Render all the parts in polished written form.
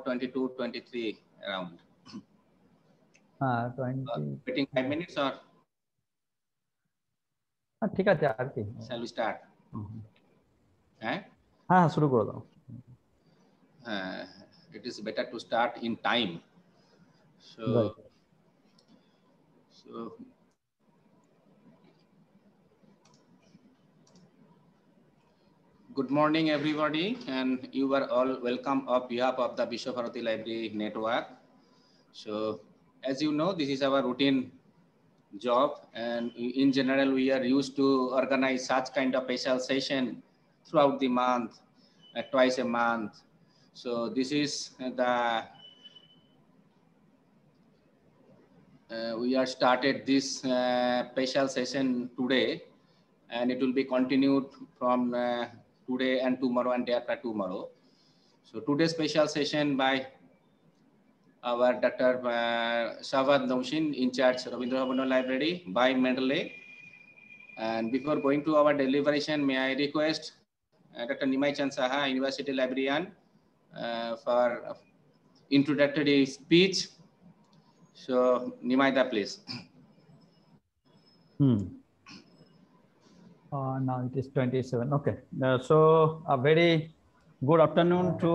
22, 23 around. 20. Waiting 5 minutes or? ঠিক আছে আর কি। Shall we start? হ্যাঁ শুরু করে দাও। It is better to start in time. So, right. Good morning, everybody, and you are all welcome on behalf of the Vishwabharati Library Network. So, as you know, this is our routine job, and in general, we are used to organize such kind of special session throughout the month, twice a month. So, this is the we are started this special session today, and it will be continued from today and tomorrow and day after tomorrow. So today's special session by our Dr. Shahbaz Naushin, in charge Rabindra Bhavan Library by Mendeley. And before going to our deliberation, may I request Dr. Nimai Chand Saha, University Librarian, for introductory speech. So Nimaida, please. Now it is 27. Okay. So a very good afternoon to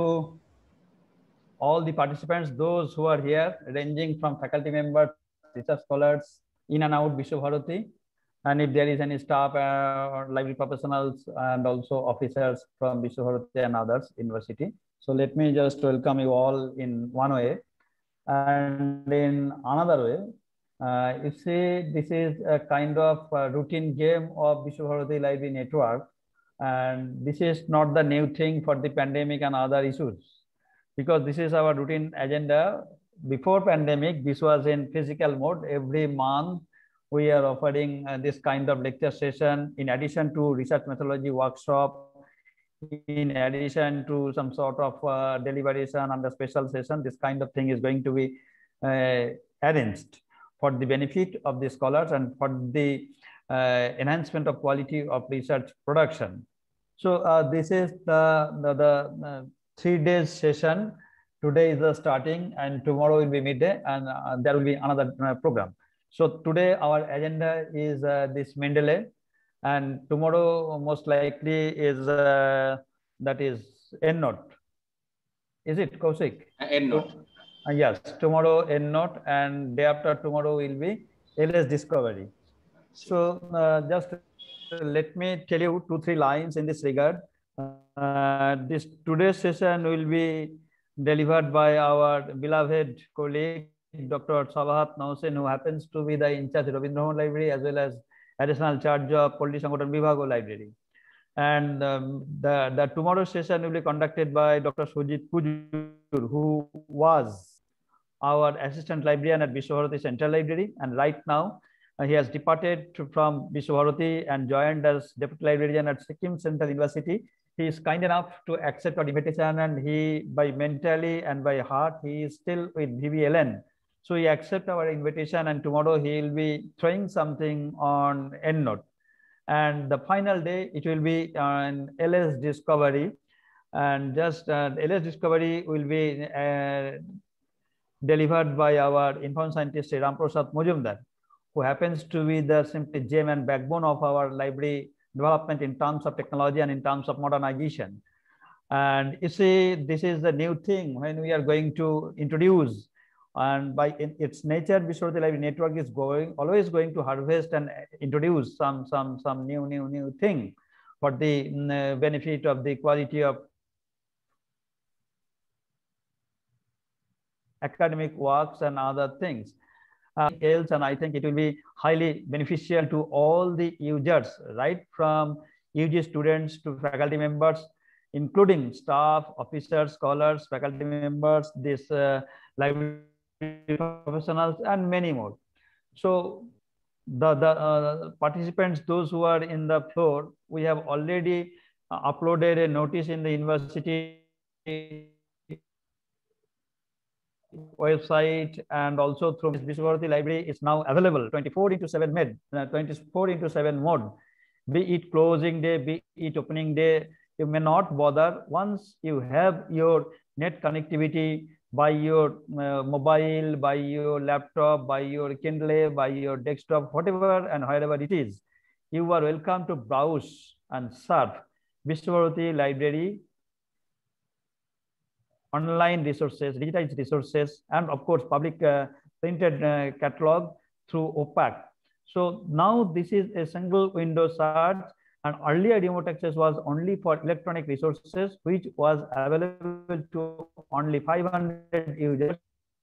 all the participants, those who are here, ranging from faculty members, research scholars, in and out Vishwabharati, and if there is any staff or library professionals and also officers from Vishwabharati and others university. So let me just welcome you all in one way, and in another way, you see, this is a kind of routine game of Vishwabharati Library Network, and this is not the new thing for the pandemic and other issues, because this is our routine agenda. Before pandemic, this was in physical mode. Every month, we are offering this kind of lecture session in addition to research methodology workshop, in addition to some sort of deliberation and the special session. This kind of thing is going to be arranged for the benefit of the scholars and for the enhancement of quality of research production. So this is the 3 days session. Today is the starting, and tomorrow will be midday, and there will be another program. So today our agenda is this Mendeley, and tomorrow most likely is that is EndNote. Is it, Kaushik? EndNote. Yes, tomorrow EndNote, and day after tomorrow will be LS Discovery. So just let me tell you 2-3 lines in this regard. This today's session will be delivered by our beloved colleague, Dr. Shahbaz Naushin, who happens to be the in charge of Rabindra Bhavan Library as well as additional charge of Polity Sangothon Vibhag Library. And the tomorrow's session will be conducted by Dr. Sujit Pujur, who was our assistant librarian at Vishwabharati Central Library, and right now he has departed from Vishwabharati and joined as deputy librarian at Sikkim Central University. He is kind enough to accept our invitation, and he, by mentally and by heart, he is still with VVLN. So he accepts our invitation, and tomorrow he will be throwing something on EndNote. And the final day, it will be on LS Discovery. And just LS Discovery will be delivered by our informed scientist Ram Prasad Mujumdar, who happens to be the simply gem and backbone of our library development in terms of technology and in terms of modernization. And you see, this is the new thing when we are going to introduce, and by its nature, Vishwabharati Library Network is always going to harvest and introduce some new thing for the benefit of the quality of academic works and other things else. And I think it will be highly beneficial to all the users, right from UG students to faculty members, including staff, officers, scholars, faculty members, this library professionals, and many more. So the participants, those who are in the floor, we have already uploaded a notice in the university website, and also through Vishwabharati Library is now available 24/7 mode, be it closing day, be it opening day. You may not bother. Once you have your net connectivity by your mobile, by your laptop, by your Kindle, by your desktop, whatever and wherever it is, you are welcome to browse and surf Vishwabharati Library online resources, digitized resources, and of course public printed catalog through OPAC. So now this is a single window search, and earlier remote access was only for electronic resources, which was available to only 500 users.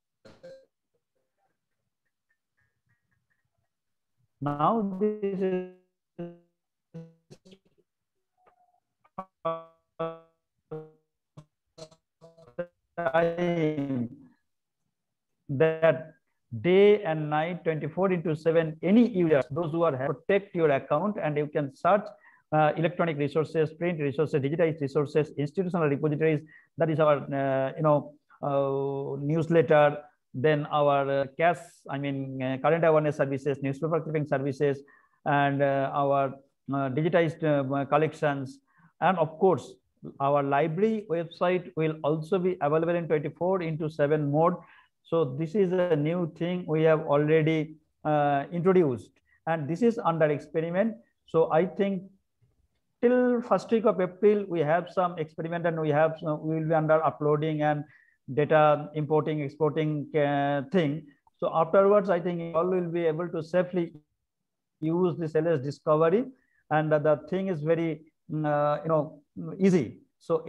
Now this is time that day and night 24/7 any users, those who are protect your account, and you can search electronic resources, print resources, digitized resources, institutional repositories, that is our newsletter, then our current awareness services, newspaper clipping services, and our digitized collections, and of course our library website will also be available in 24/7 mode. So this is a new thing we have already introduced, and this is under experiment. So I think till first week of April we have some experiment, and we will be under uploading and data importing, exporting thing. So afterwards, I think you all will be able to safely use this LS Discovery, and the thing is very easy. So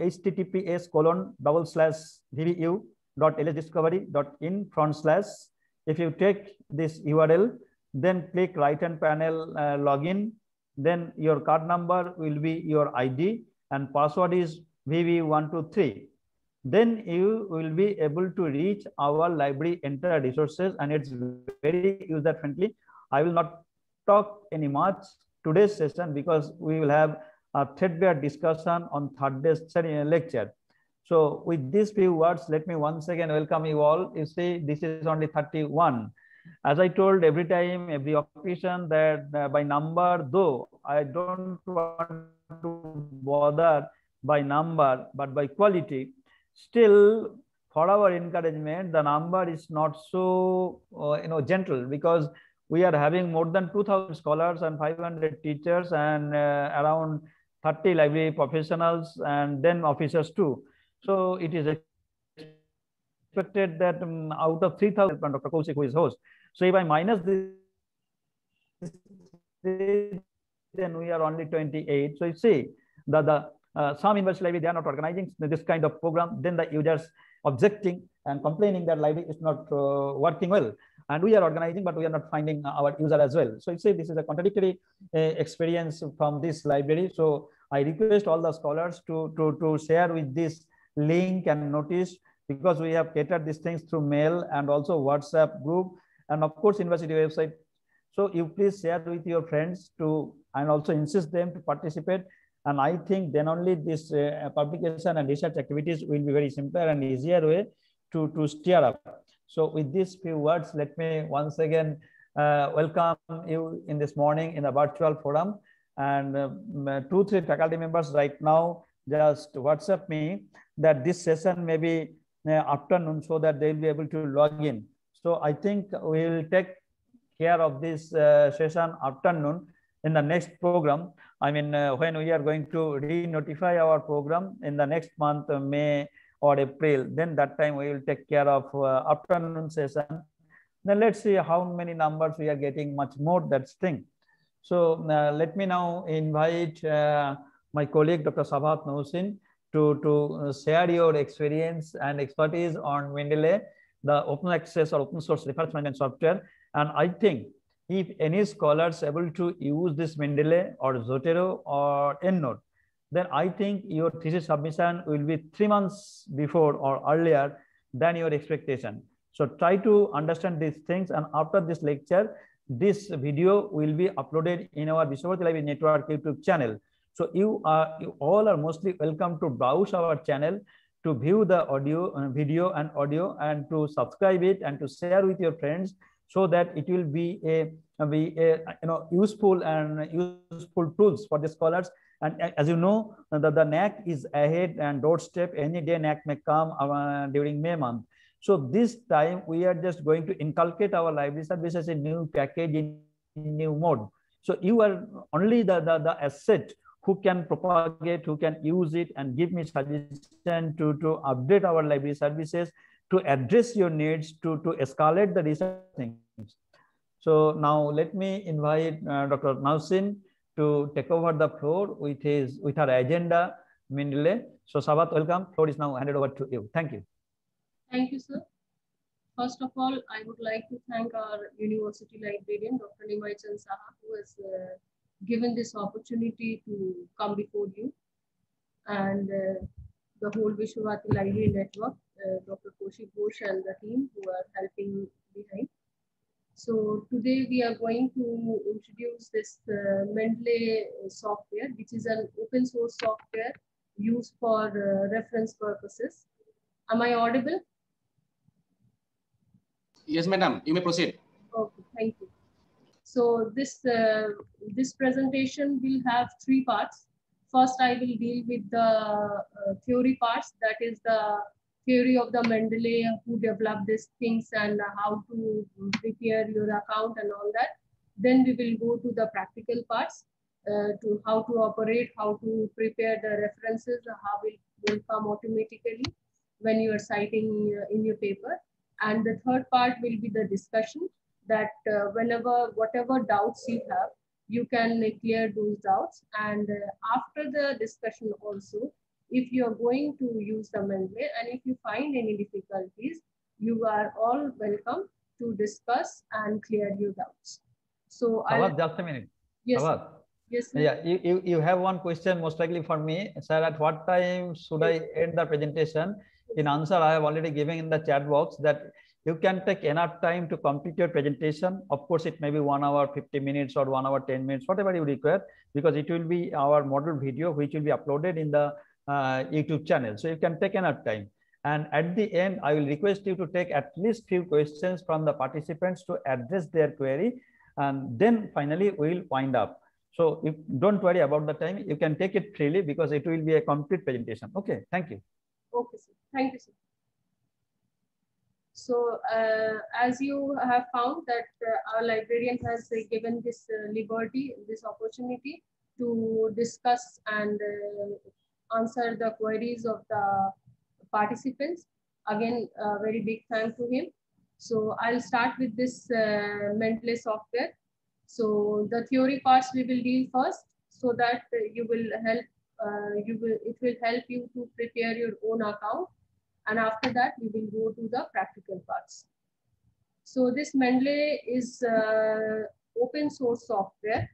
https://vvu.lsdiscovery.in/. If you take this URL, then click right hand panel login, then your card number will be your ID and password is VV123. Then you will be able to reach our library entire resources, and it's very user friendly. I will not talk any much today's session because we will have a threadbare discussion on Thursday's lecture. So with these few words, let me once again welcome you all. You see, this is only 31. As I told every time, every occasion, that by number, though I don't want to bother by number, but by quality, still for our encouragement, the number is not so gentle, because we are having more than 2,000 scholars and 500 teachers and around 30 library professionals and then officers too. So it is expected that out of 3,000, Dr. Kaushik, who is host. So if I minus this, then we are only 28. So you see that some university library, they are not organizing this kind of program. Then the users objecting and complaining that library is not working well. And we are organizing, but we are not finding our user as well. So you see, this is a contradictory experience from this library. So I request all the scholars to share with this link and notice, because we have catered these things through mail and also WhatsApp group, and of course university website. So you please share with your friends and also insist them to participate. And I think then only this publication and research activities will be very simpler and easier way to steer up. So with these few words, let me once again welcome you in this morning in the virtual forum. And 2-3 faculty members right now just WhatsApp me that this session may be afternoon, so that they will be able to log in. So I think we will take care of this session afternoon in the next program. I mean, when we are going to re-notify our program in the next month, May or April, then that time we will take care of afternoon session. Then let's see how many numbers we are getting, much more that's thing. So let me now invite my colleague, Dr. Sabhat Mohsin, to share your experience and expertise on Mendeley, the open access or open source research management software. And I think if any scholars able to use this Mendeley or Zotero or EndNote, then I think your thesis submission will be 3 months before or earlier than your expectation. So try to understand these things, and after this lecture, this video will be uploaded in our Vishwabharati Library Network YouTube channel. So you all are mostly welcome to browse our channel, to view the video and audio, and to subscribe it and to share with your friends, so that it will be a useful tools for the scholars. And as you know, the NAAC is ahead and doorstep. Any day NAAC may come during May month. So this time we are just going to inculcate our library service as a new package in new mode. So you are only the asset who can propagate, who can use it and give me suggestion to update our library services, to address your needs, to escalate the research things. So now let me invite Dr. Nausin to take over the floor with her agenda Mendeley. So Sabat, welcome. Floor is now handed over to you. Thank you. Thank you, sir. First of all, I would like to thank our university librarian, Dr. Nimai Chand Saha, who has given this opportunity to come before you, and the whole Vishwavati Library Network, Dr. Kaushik Ghosh and the team who are helping behind. So today we are going to introduce this Mendeley software, which is an open source software used for reference purposes. Am I audible? Yes, madam, you may proceed. Okay, thank you. So this presentation will have three parts. First, I will deal with the theory parts, that is the theory of the Mendeley, who developed these things and how to prepare your account and all that. Then we will go to the practical parts, to how to operate, how to prepare the references, how it will come automatically when you are citing in your paper. And the third part will be the discussion, that whatever doubts you have, you can clear those doubts. And after the discussion also, if you are going to use the Mendeley and if you find any difficulties, you are all welcome to discuss and clear your doubts. So just a minute. Yes. Yes. Yeah, you have one question most likely for me, sir. At what time should I end the presentation? In answer, I have already given in the chat box that you can take enough time to complete your presentation. Of course, it may be 1 hour, 50 minutes or 1 hour, 10 minutes, whatever you require, because it will be our model video, which will be uploaded in the YouTube channel. So you can take enough time. And at the end, I will request you to take at least few questions from the participants to address their query. And then finally, we will wind up. So if don't worry about the time, you can take it freely because it will be a complete presentation. Okay, thank you. Okay, sir. Thank you, sir. So as you have found that our librarian has given this liberty, this opportunity to discuss and answer the queries of the participants. Again, a very big thank to him. So I'll start with this Mendeley software. So the theory parts we will deal first, so that you will help. It will help you to prepare your own account, and after that we will go to the practical parts. So this Mendeley is open source software.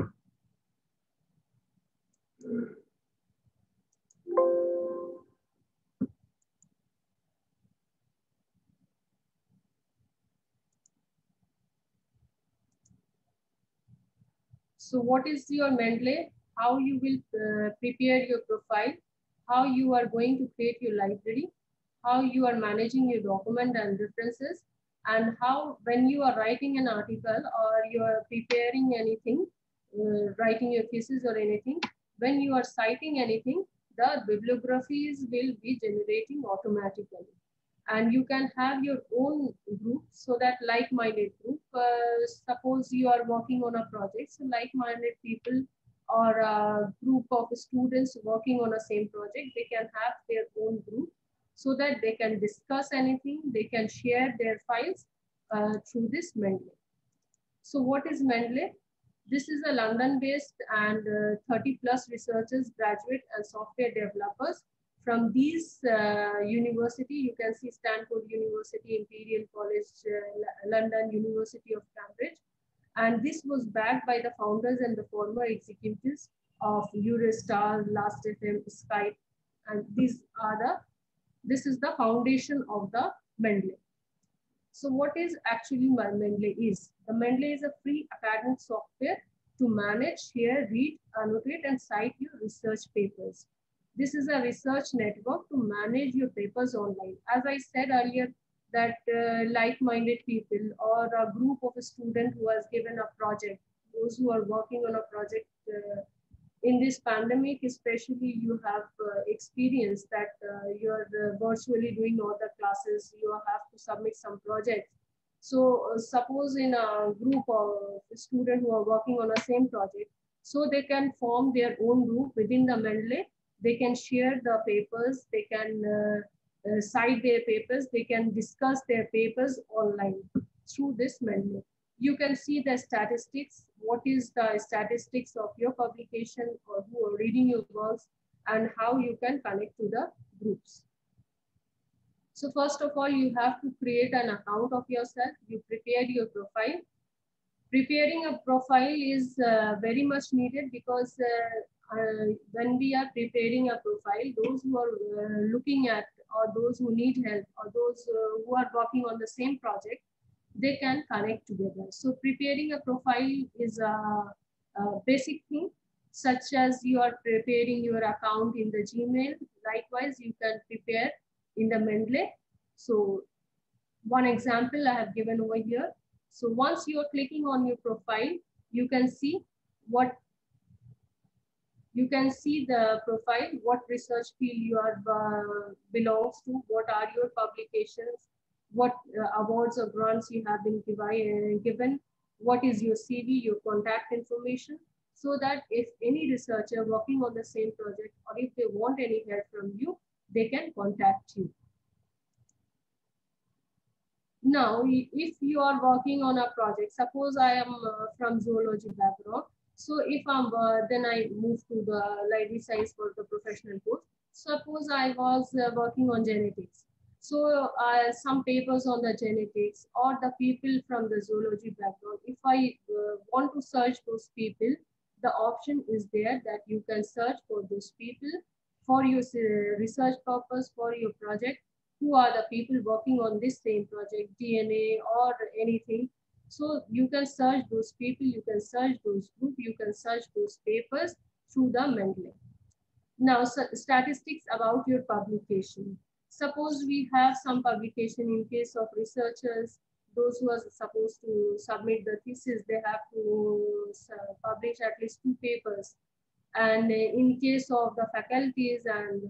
So what is your Mendeley? How you will prepare your profile, how you are going to create your library, how you are managing your document and references, and how when you are writing an article or you are preparing anything, writing your thesis or anything, when you are citing anything, the bibliographies will be generating automatically. And you can have your own group, so that like-minded group, suppose you are working on a project, so like-minded people or a group of students working on a same project, they can have their own group, so that they can discuss anything, they can share their files through this Mendeley. So what is Mendeley? This is a London-based and 30+ researchers, graduate and software developers from these university. You can see Stanford University, Imperial College London, University of Cambridge. And this was backed by the founders and the former executives of Eurostar, Last.fm, Skype. And this is the foundation of the Mendeley. So what is actually Mendeley is? The Mendeley is a free academic software to manage, share, read, annotate, and cite your research papers. This is a research network to manage your papers online. As I said earlier, that like-minded people or a group of a student who has given a project, those who are working on a project In this pandemic, especially, you have experienced that you're virtually doing all the classes, you have to submit some projects. So suppose in a group of students who are working on the same project, so they can form their own group within the Mendeley. They can share the papers, they can cite their papers, they can discuss their papers online through this Mendeley. You can see the statistics, what is the statistics of your publication or who are reading your works, and how you can connect to the groups. So first of all, you have to create an account of yourself. You prepare your profile. Preparing a profile is very much needed because when we are preparing a profile, those who are looking at, or those who need help, or those who are working on the same project, they can connect together. So preparing a profile is a basic thing, such as you are preparing your account in the Gmail. Likewise, you can prepare in the Mendeley. So one example I have given over here. So once you are clicking on your profile, you can see what the profile, what research field you are belongs to, what are your publications, what awards or grants you have been given, what is your CV, your contact information, so that if any researcher working on the same project, or if they want any help from you, they can contact you. Now, if you are working on a project, suppose I am from zoology background. So if I'm, then I move to the library science for the professional course. Suppose I was working on genetics. So some papers on the genetics, or the people from the zoology background, if I want to search those people, the option is there that you can search for those people for your research purpose, for your project. Who are the people working on this same project, DNA or anything. So you can search those people, you can search those groups, you can search those papers through the Mendeley. Now, statistics about your publication. Suppose we have some publication in case of researchers, those who are supposed to submit the thesis, they have to publish at least 2 papers. And in case of the faculties and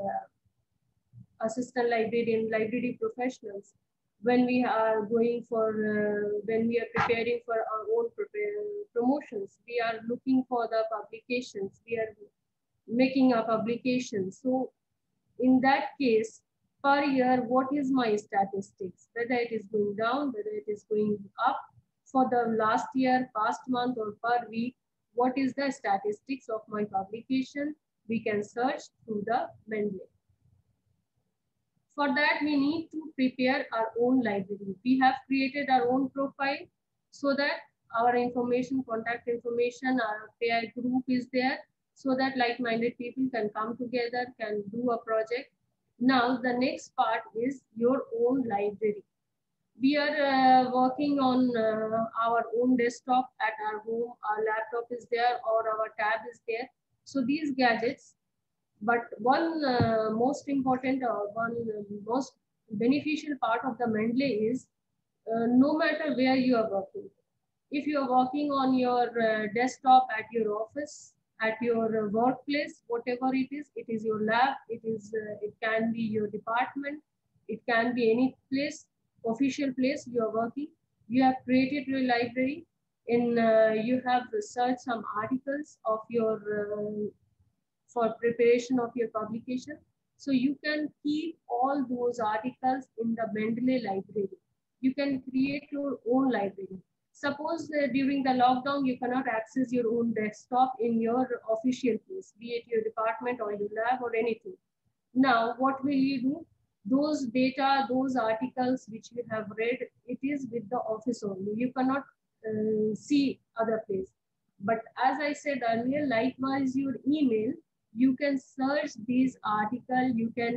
assistant librarian, library professionals, when we are going for, when we are preparing for our own promotions, we are looking for the publications, we are making a publication. So in that case, per year, what is my statistics? Whether it is going down, whether it is going up for the last year, past month, or per week, what is the statistics of my publication? We can search through the Mendeley. For that, we need to prepare our own library. We have created our own profile so that our information, contact information, our peer group is there, so that like-minded people can come together, can do a project. Now, the next part is your own library. We are working on our own desktop at our home. Our laptop is there, or our tab is there. So these gadgets, but one most important or one most beneficial part of the Mendeley is no matter where you are working. If you are working on your desktop at your office, at your workplace, whatever it is your lab, it can be your department, it can be any place, official place you are working. You have created your library, you have researched some articles of your for preparation of your publication. So you can keep all those articles in the Mendeley library. You can create your own library. Suppose during the lockdown, you cannot access your own desktop in your official place, be it your department or your lab or anything. Now, what will you do? Those data, those articles which you have read, it is with the office only. You cannot see other place. But as I said earlier, likewise your email, you can search these articles. You can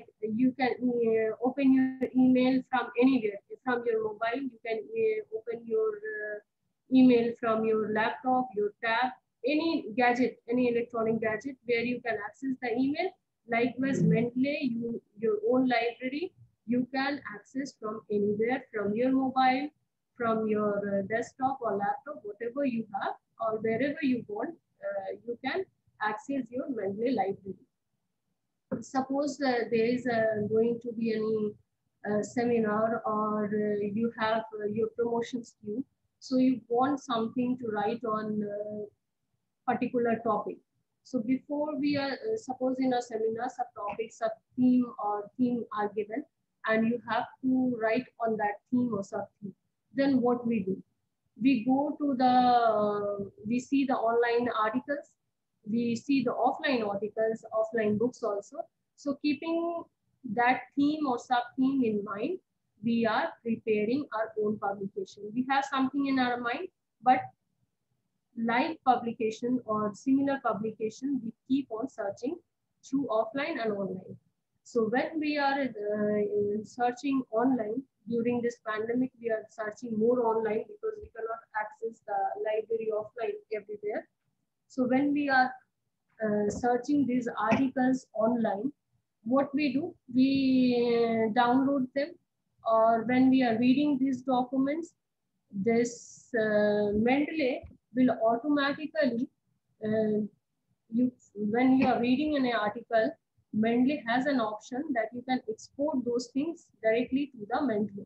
open your email from anywhere, from your mobile. You can open your email from your laptop, your tab, any gadget, any electronic gadget where you can access the email. Likewise, Mendeley, your own library, you can access from anywhere, from your mobile, from your desktop or laptop, whatever you have, or wherever you want, you can access your Mendeley library. Suppose there is going to be any seminar, or you have your promotions due, so you want something to write on particular topic. So before we are, suppose in a seminar, subtopics, sub-theme or theme are given, and you have to write on that theme or sub-theme. Then what we do? We go to the, we see the online articles, we see the offline articles, offline books also. So keeping that theme or sub-theme in mind, we are preparing our own publication. We have something in our mind, but like publication or similar publication, we keep on searching through offline and online. So when we are searching online, during this pandemic, we are searching more online because we cannot access the library offline everywhere. So when we are searching these articles online, what we do, we download them, or when we are reading these documents, this Mendeley will automatically, when you are reading an article, Mendeley has an option that you can export those things directly to the Mendeley.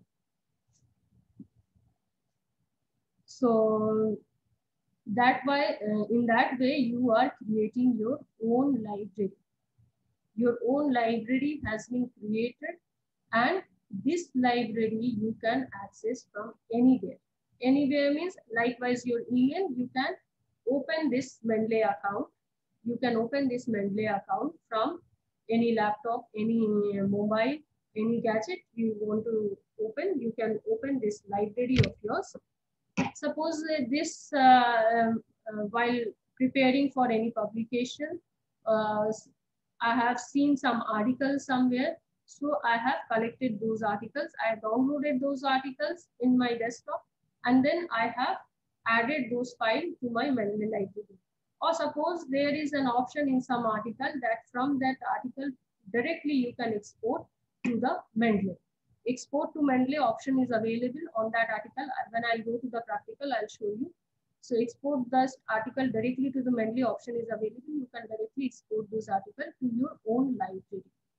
So that way, in that way, you are creating your own library. Your own library has been created, and this library you can access from anywhere. Anywhere means likewise your email, you can open this Mendeley account. You can open this Mendeley account from any laptop, any mobile, any gadget you want to open. You can open this library of yours. Suppose this, while preparing for any publication, I have seen some articles somewhere. So I have collected those articles. I have downloaded those articles in my desktop, and then I have added those files to my Mendeley library. Or suppose there is an option in some article that from that article directly you can export to the Mendeley. Export to Mendeley option is available on that article. When I go to the practical, I'll show you. So export this article directly to the Mendeley option is available. You can directly export this article to your own library.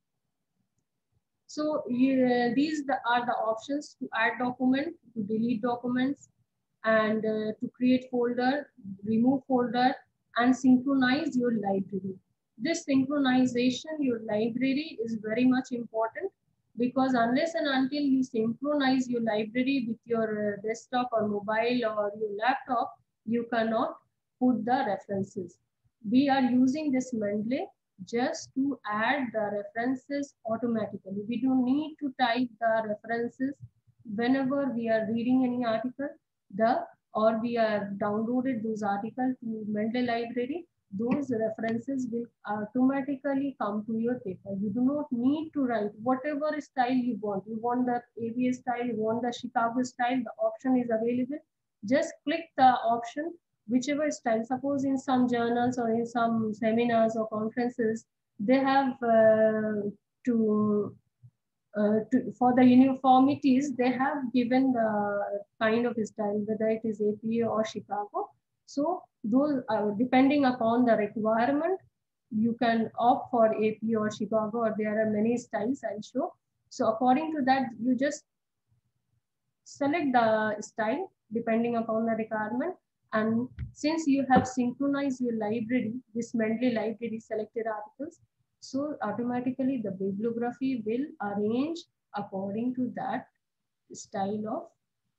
So these are the options to add document, to delete documents, and to create folder, remove folder, and synchronize your library. This synchronization, your library, is very much important, because unless and until you synchronize your library with your desktop or mobile or your laptop, you cannot put the references. We are using this Mendeley just to add the references automatically. We don't need to type the references whenever we are reading any article, or we are downloaded those articles to Mendeley library. Those references will automatically come to your paper. You do not need to write whatever style you want. You want the ABA style, you want the Chicago style, the option is available. Just click the option, whichever style. Suppose in some journals or in some seminars or conferences, they have for the uniformities, they have given the kind of style, whether it is APA or Chicago. So those, depending upon the requirement, you can opt for AP or Chicago, or there are many styles I'll show. So according to that, you just select the style depending upon the requirement. And since you have synchronized your library, this Mendeley library selected articles, so automatically the bibliography will arrange according to that style of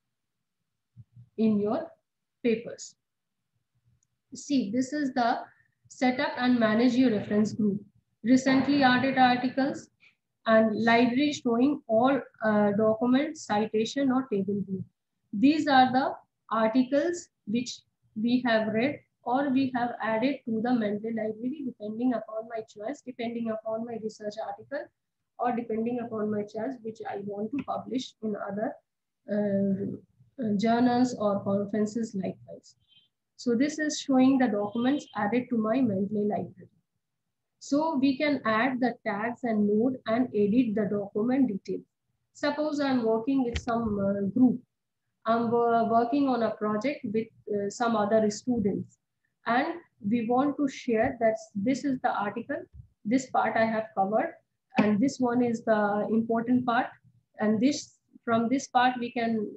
in your papers. See, this is the setup and manage your reference group. Recently added articles and library showing all documents, citation or table view. These are the articles which we have read or we have added to the Mendeley library depending upon my choice, depending upon my research article, or depending upon my choice which I want to publish in other journals or conferences likewise. So this is showing the documents added to my Mendeley library. So we can add the tags and node and edit the document details. Suppose I'm working with some group. I'm working on a project with some other students, and we want to share that this is the article, this part I have covered, and this one is the important part, and this from this part we can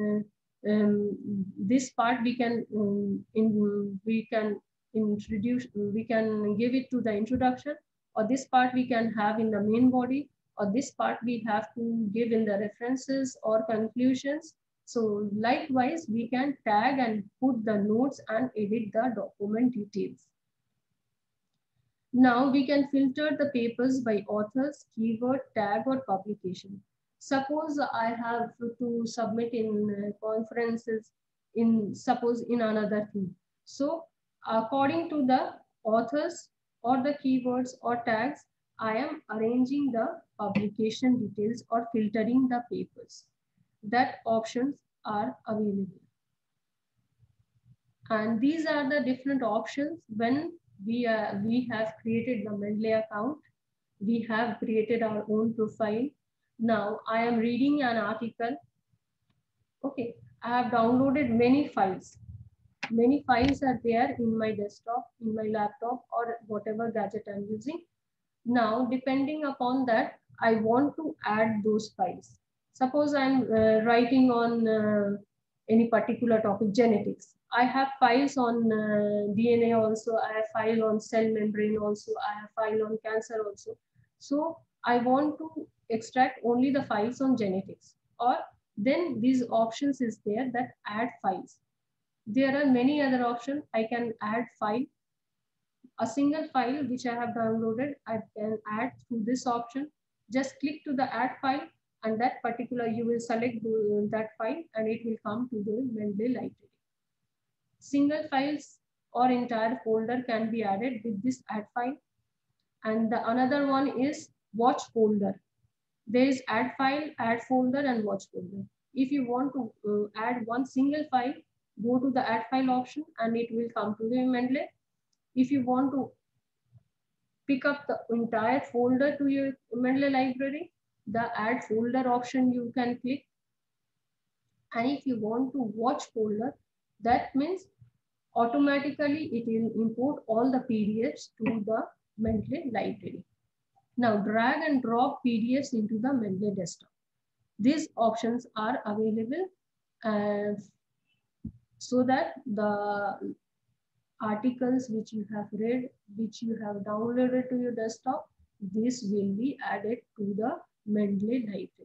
this part we can we can introduce, we can give it to the introduction, or this part we can have in the main body, or this part we have to give in the references or conclusions. So likewise, we can tag and put the notes and edit the document details. Now we can filter the papers by authors, keyword, tag, or publication. Suppose I have to submit in conferences suppose in another theme. So according to the authors or the keywords or tags, I am arranging the publication details or filtering the papers. That options are available. And these are the different options when we have created the Mendeley account. We have created our own profile. Now I am reading an article. Okay, I have downloaded many files. Many files are there in my desktop, in my laptop, or whatever gadget I'm using. Now, depending upon that, I want to add those files. Suppose I'm writing on any particular topic, genetics. I have files on DNA also. I have file on cell membrane also. I have file on cancer also. So I want to extract only the files on genetics, or then these options is there that add files. There are many other options. I can add file. A single file which I have downloaded, I can add through this option. Just click to the add file, and that particular, you will select that file and it will come to the Mendeley library. Single files or entire folder can be added with this add file. And the another one is watch folder. There is add file, add folder, and watch folder. If you want to add one single file, go to the add file option and it will come to the Mendeley. If you want to pick up the entire folder to your Mendeley library, the add folder option you can click. And if you want to watch folder, that means automatically it will import all the PDFs to the Mendeley library. Now drag and drop PDFs into the Mendeley desktop. These options are available so that the articles which you have read, which you have downloaded to your desktop, this will be added to the Mendeley library.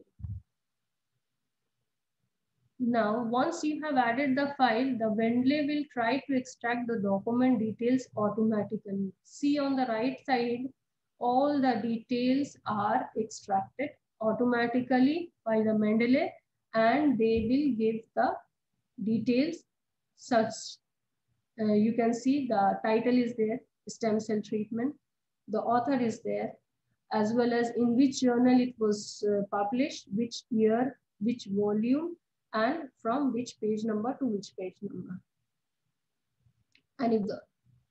Now, once you have added the file, the Mendeley will try to extract the document details automatically. See on the right side, all the details are extracted automatically by the Mendeley, and they will give the details such. You can see the title is there, stem cell treatment. The author is there, as well as in which journal it was published, which year, which volume, and from which page number to which page number. And if the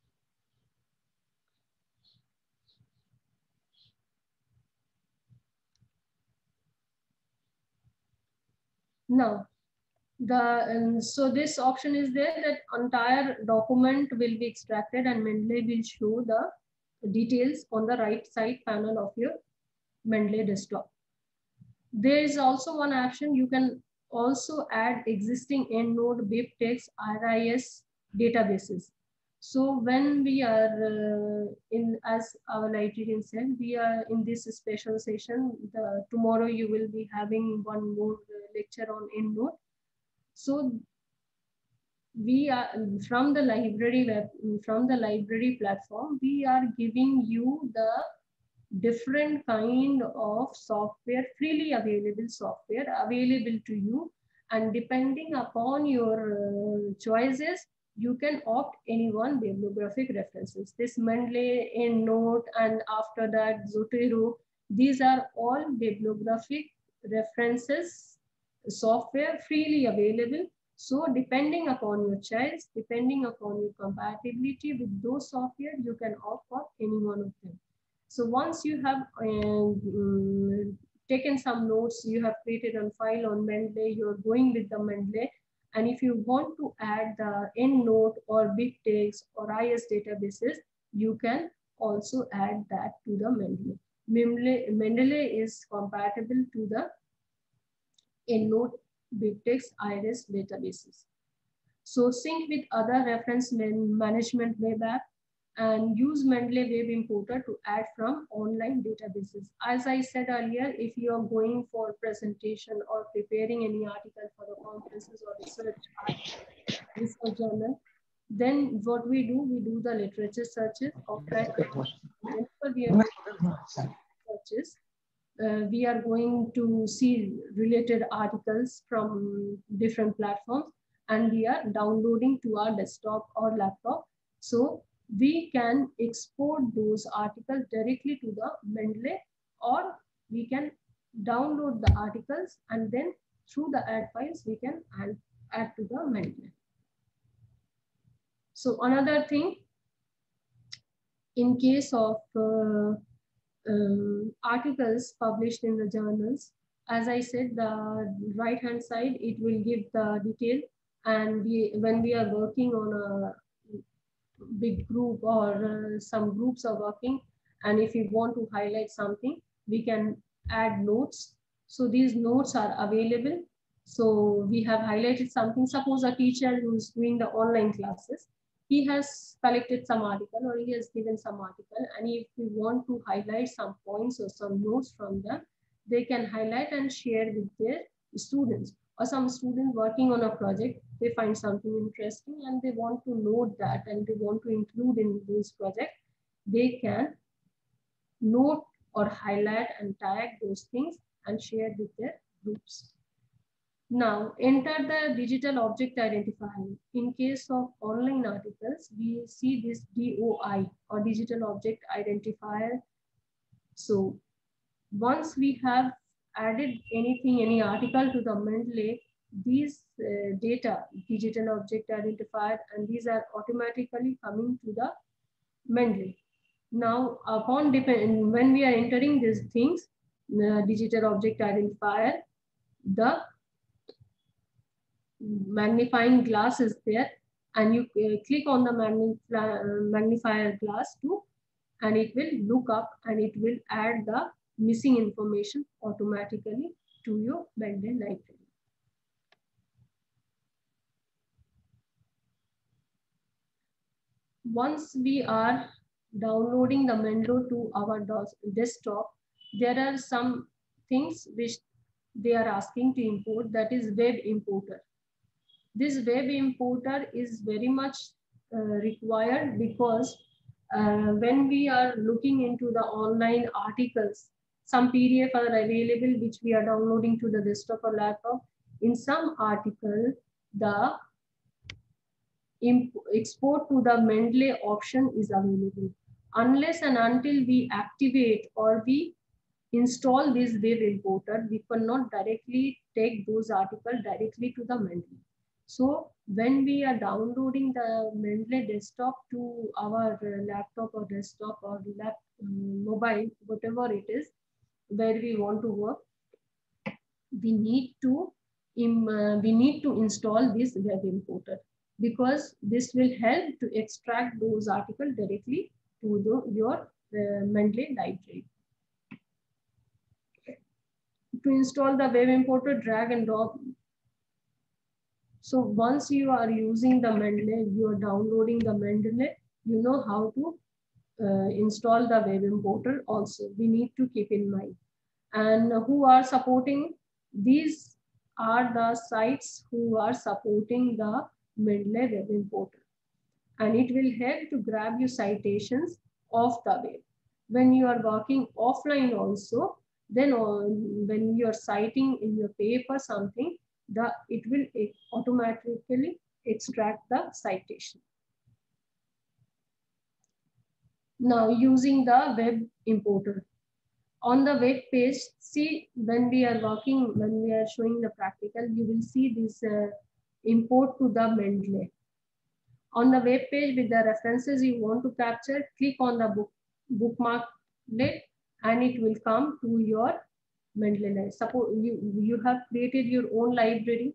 now so this option is there that entire document will be extracted and Mendeley will show the details on the right side panel of your Mendeley desktop. There is also one option, you can also add existing EndNote, BibTeX, RIS databases. So when we are as our librarian said, we are in this special session. Tomorrow you will be having one more lecture on EndNote. So we are from the library platform, we are giving you the different kind of software, freely available software available to you, and depending upon your choices, you can opt any one bibliographic references. This Mendeley, EndNote, and after that Zotero, these are all bibliographic references software freely available. So depending upon your choice, depending upon your compatibility with those software, you can opt for any one of them. So once you have taken some notes, you have created a file on Mendeley, you're going with the Mendeley, And if you want to add the EndNote or BibTeX or IS databases, you can also add that to the Mendeley. Mendeley is compatible to the EndNote, BibTeX, IRIS databases. So sync with other reference management web app and use Mendeley Web Importer to add from online databases. As I said earlier, if you are going for presentation or preparing any article for the conferences or research journal, then what we do the literature searches offline. Whenever we are searches, we are going to see related articles from different platforms, and we are downloading to our desktop or laptop. So we can export those articles directly to the Mendeley, or we can download the articles and then through the add files, we can add to the Mendeley. So another thing, in case of articles published in the journals, as I said, the right hand side, it will give the detail. And when we are working on a big group or some groups are working, and if we want to highlight something, we can add notes. So these notes are available. So we have highlighted something. Suppose a teacher who is doing the online classes, he has collected some article or he has given some article, and if we want to highlight some points or some notes from them, they can highlight and share with their students. Or some students working on a project, they find something interesting and they want to note that and they want to include in this project, they can note or highlight and tag those things and share with their groups. Now, enter the digital object identifier. In case of online articles, we see this DOI or digital object identifier. So once we have added anything, any article to the Mendeley, these data, digital object identifier, and these are automatically coming to the Mendeley. Now, upon when we are entering these things, digital object identifier, the magnifying glass is there, and you click on the magnifier glass too, and it will look up and it will add the missing information automatically to your Mendeley library. Once we are downloading the Mendeley to our desktop, there are some things which they are asking to import, that is web importer. This web importer is very much required because when we are looking into the online articles, some PDF are available which we are downloading to the desktop or laptop. In some article, the export to the Mendeley option is available. Unless and until we activate or we install this web importer, we cannot directly take those articles directly to the Mendeley. So when we are downloading the Mendeley desktop to our laptop or desktop or mobile, whatever it is, where we want to work, we need to install this web importer, because this will help to extract those articles directly to your Mendeley library. To install the web importer, drag and drop. So once you are using the Mendeley, you are downloading the Mendeley, you know how to install the web importer also. We need to keep in mind. And who are supporting? These are the sites who are supporting the Mendeley web importer. And it will help to grab your citations off the web. When you are working offline also, then when you are citing in your paper something, it will automatically extract the citation. Now, using the web importer. On the web page, see, when we are working, when we are showing the practical, you will see this import to the Mendeley. On the web page with the references you want to capture, click on the bookmarklet and it will come to your Mendeley library. Suppose you have created your own library.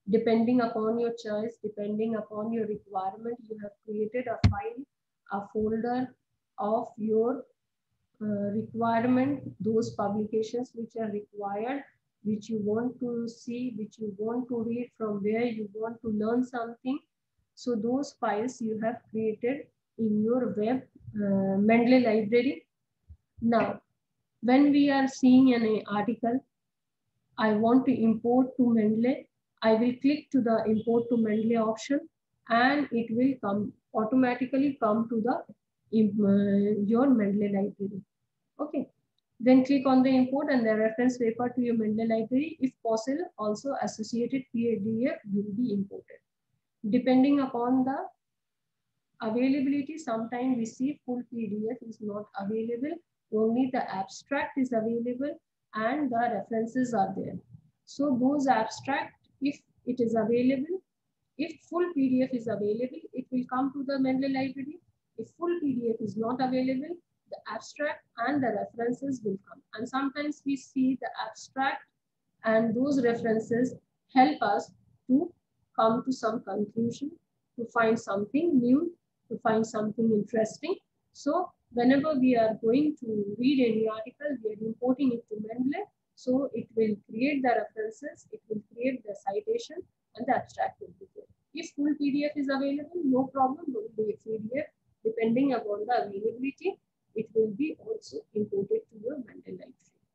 Depending upon your choice, depending upon your requirement, you have created a file, a folder of your requirement, those publications which are required, which you want to see, which you want to read, from where you want to learn something. So those files you have created in your web Mendeley library. Now, when we are seeing an article, I want to import to Mendeley, I will click to the import to Mendeley option, and it will automatically come to the your Mendeley library. Okay. Then click on the import and the reference paper to your Mendeley library. If possible, also associated PDF will be imported. Depending upon the availability, sometimes we see full PDF is not available. Only the abstract is available and the references are there. So those abstract, if it is available, if full PDF is available, it will come to the Mendeley library. If full PDF is not available, the abstract and the references will come. And sometimes we see the abstract and those references help us to come to some conclusion, to find something new, to find something interesting. So whenever we are going to read any article, we are importing it to Mendeley. So it will create the references, it will create the citation, and the abstract will be there. If full PDF is available, no problem, will be a PDF. Depending upon the availability, it will be also imported to your Mendeley library.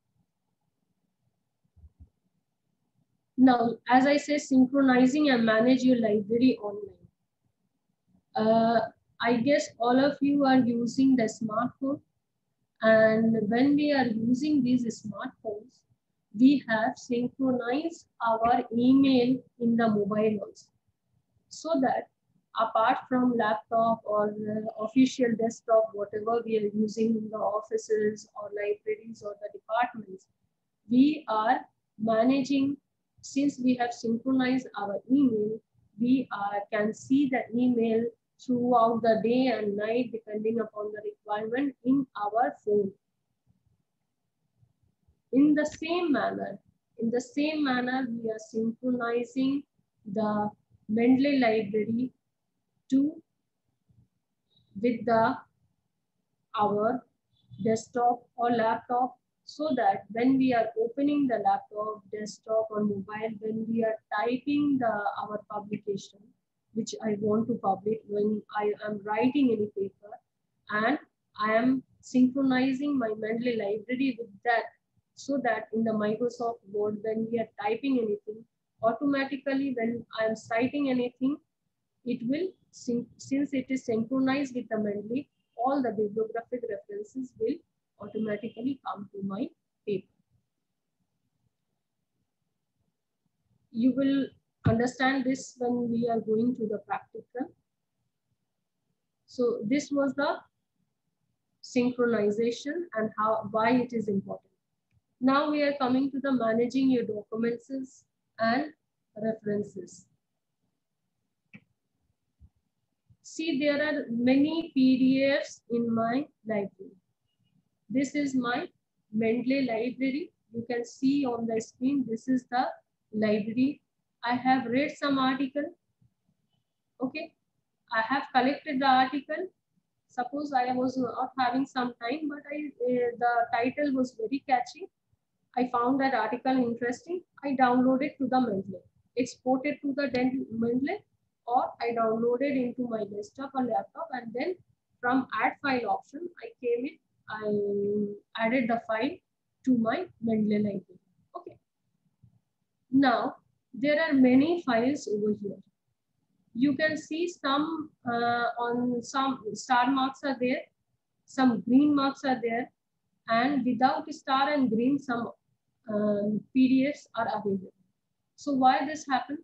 Now, as I say, synchronizing and manage your library online. I guess all of you are using the smartphone, and when we are using these smartphones, we have synchronized our email in the mobile also, so that apart from laptop or official desktop, whatever we are using in the offices or libraries or the departments, we are managing. Since we have synchronized our email, we can see the email throughout the day and night, depending upon the requirement, in our phone. In the same manner, we are synchronizing the Mendeley library with our desktop or laptop, so that when we are opening the laptop, desktop or mobile, when we are typing our publication, which I want to publish, when I am writing any paper, and I am synchronizing my Mendeley library with that, so that in the Microsoft Word, when we are typing anything, automatically when I am citing anything, it will, since it is synchronized with the Mendeley, all the bibliographic references will automatically come to my paper. You will understand this when we are going to the practical. So this was the synchronization and why it is important. Now we are coming to the managing your documents and references. See, there are many PDFs in my library. This is my Mendeley library. You can see on the screen, this is the library. I have read some article. Okay, I have collected the article. Suppose I was not having some time, but the title was very catchy. I found that article interesting. I downloaded to the Mendeley, exported to the Mendeley, or I downloaded into my desktop or laptop, and then from add file option, I came in, I added the file to my Mendeley library. Okay. Now, there are many files over here. You can see some on some star marks are there, some green marks are there, and without star and green, some PDFs are available. So why this happened?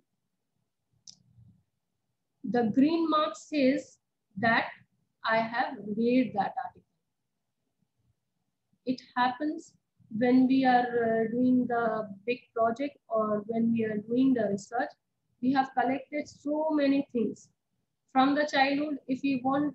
The green mark says that I have read that article. It happens when we are doing the big project or when we are doing the research. We have collected so many things from the childhood. If we want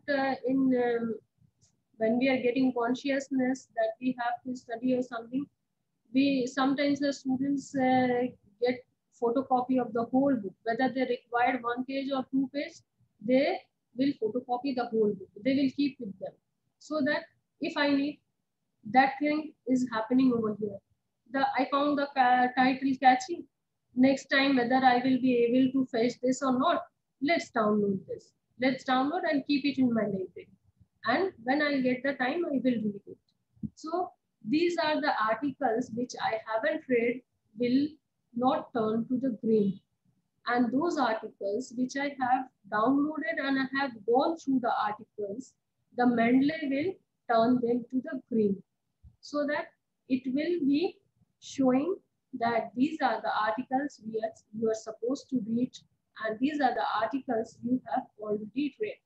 when we are getting consciousness that we have to study or something, sometimes the students get photocopy of the whole book. Whether they required 1 page or 2 page, they will photocopy the whole book. They will keep with them. So that if I need, that thing is happening over here. I found the title catchy. Next time, whether I will be able to fetch this or not, let's download this. Let's download and keep it in my library. And when I get the time, I will read it. So these are the articles which I haven't read will not turn to the green. And those articles which I have downloaded and I have gone through the articles, the Mendeley will turn them to the green, so that it will be showing that these are the articles you are supposed to read, and these are the articles you have already read.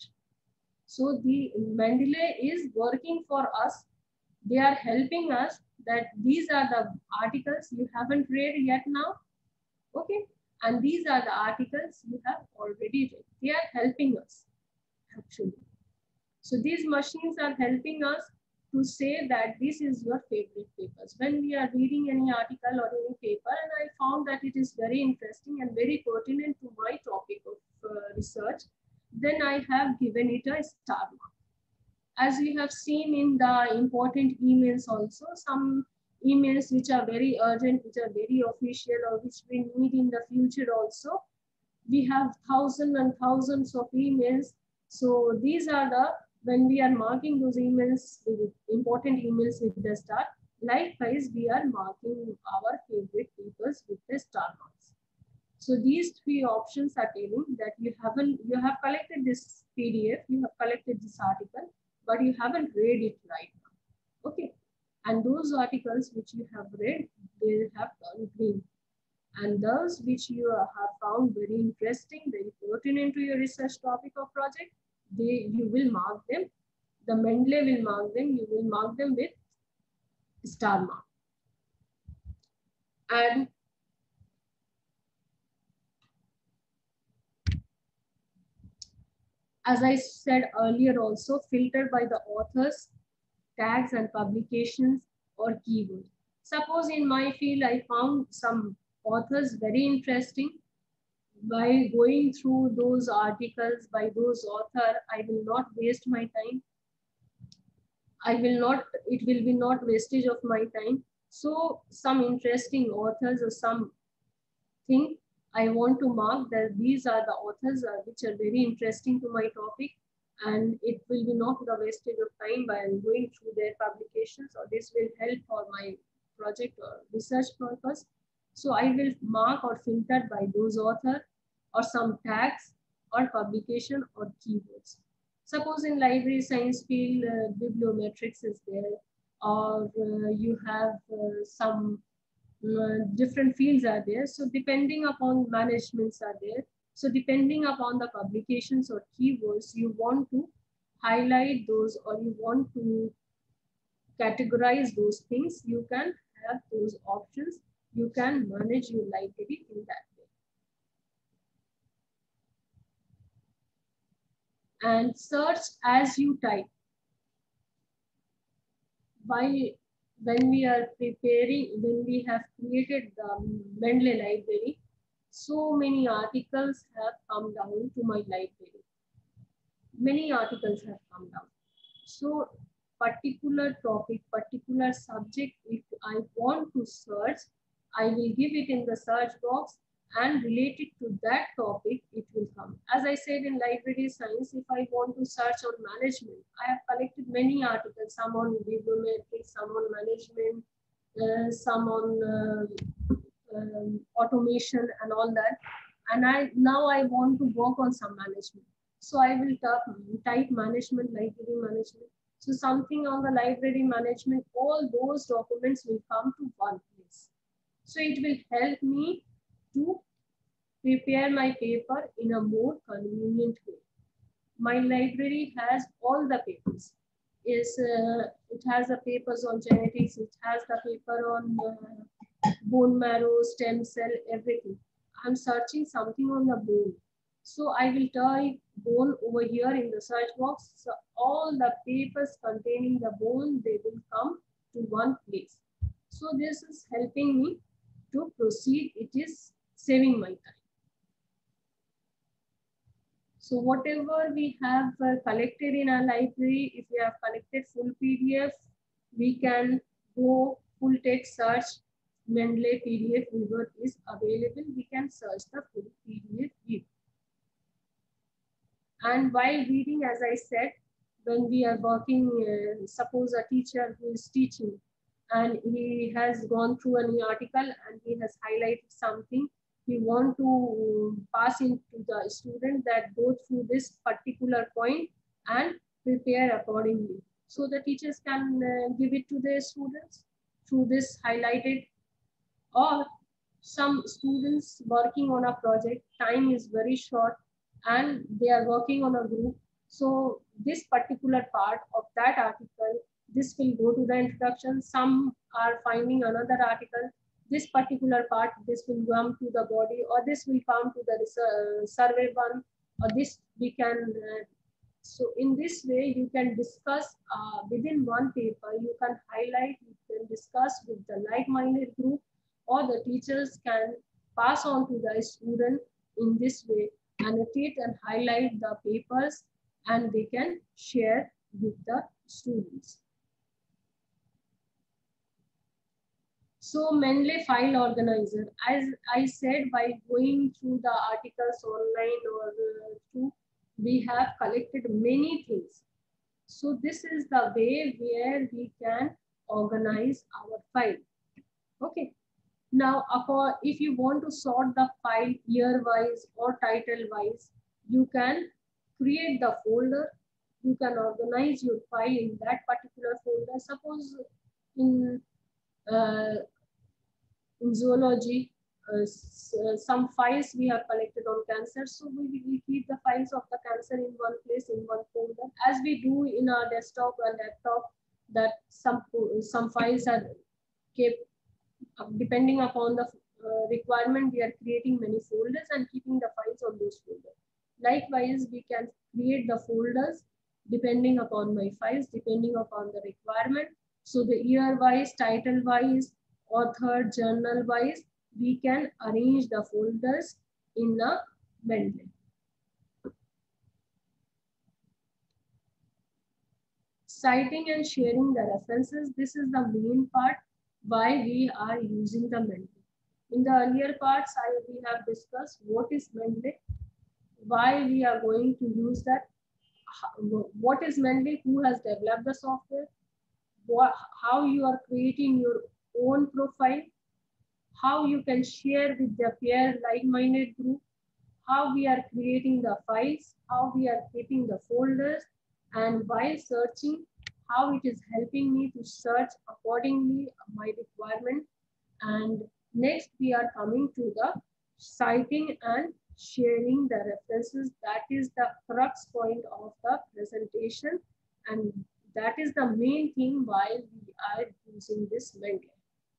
So the Mendeley is working for us. They are helping us that these are the articles you haven't read yet now. Okay. And these are the articles you have already read. They are helping us actually. So these machines are helping us to say that this is your favorite papers. When we are reading any article or any paper, and I found that it is very interesting and very pertinent to my topic of research, then I have given it a star mark. As we have seen in the important emails also, some emails which are very urgent, which are very official, or which we need in the future also. We have thousands and thousands of emails. So these are the, when we are marking those emails, with important emails with the star, likewise we are marking our favorite papers with the star marks. So these three options are telling that you have collected this PDF, you have collected this article, but you haven't read it right now. Okay. And those articles which you have read, they have turned green. And those which you have found very interesting, very pertinent to your research topic or project, you will mark them. The Mendeley will mark them. You will mark them with star mark. And as I said earlier also, filter by the authors, tags and publications or keywords. Suppose in my field, I found some authors very interesting. By going through those articles by those authors, I will not waste my time. It will be not wastage of my time. So some interesting authors or something, I want to mark that these are the authors which are very interesting to my topic, and it will be not the wastage of time by going through their publications, or this will help for my project or research purpose. So I will mark or filter by those authors or some tags or publication or keywords. Suppose in library science field, bibliometrics is there, or you have some different fields are there. So depending upon managements are there. So depending upon the publications or keywords, you want to highlight those or you want to categorize those things, you can have those options. You can manage your library in that way. And search as you type. When we are preparing, when we have created the Mendeley library, so many articles have come down to my library. Many articles have come down. So particular topic, particular subject, if I want to search, I will give it in the search box and relate it to that topic, it will come. As I said in library science, if I want to search on management, I have collected many articles, some on bibliometrics, some on management, some on automation and all that. And now I want to work on some management. So I will type management, library management. So something on the library management, all those documents will come to one place. So it will help me to prepare my paper in a more convenient way. My library has all the papers. It has the papers on genetics, it has the paper on bone marrow, stem cell, everything. I'm searching something on the bone. So I will type bone over here in the search box. So all the papers containing the bone, they will come to one place. So this is helping me to proceed. It is saving my time. So whatever we have collected in our library, if we have collected full PDF, we can go full text search. Mendeley PDF viewer is available. We can search the full PDF view. And while reading, as I said, when we are working, suppose a teacher who is teaching and he has gone through an article and he has highlighted something, we want to pass into the student that go through this particular point and prepare accordingly. So the teachers can give it to their students through this highlighted, or some students working on a project, time is very short and they are working on a group. So this particular part of that article, this will go to the introduction. Some are finding another article. This particular part, this will come to the body, or this will come to the survey one, or this we can. So in this way, you can discuss within one paper, you can highlight, you can discuss with the like-minded group, or the teachers can pass on to the student in this way, annotate and highlight the papers, and they can share with the students. So Mendeley file organizer, as I said, by going through the articles online or through, we have collected many things. So this is the way where we can organize our file. Okay. Now, if you want to sort the file year-wise or title-wise, you can create the folder. You can organize your file in that particular folder. Suppose in zoology, some files we have collected on cancer. So we will keep the files of the cancer in one place, in one folder, as we do in our desktop or laptop, that some files are kept. Depending upon the requirement, we are creating many folders and keeping the files on those folders. Likewise, we can create the folders depending upon my files, depending upon the requirement. So the year-wise, title-wise, author, journal-wise, we can arrange the folders in a Mendeley. Citing and sharing the references, this is the main part why we are using the Mendeley. In the earlier parts, we have discussed what is Mendeley, why we are going to use that, what is Mendeley, who has developed the software, how you are creating your own profile, how you can share with the peer like-minded group, how we are creating the files, how we are keeping the folders, and while searching, how it is helping me to search accordingly my requirement. And next we are coming to the citing and sharing the references. That is the crux point of the presentation, and that is the main thing while we are using this Mendeley.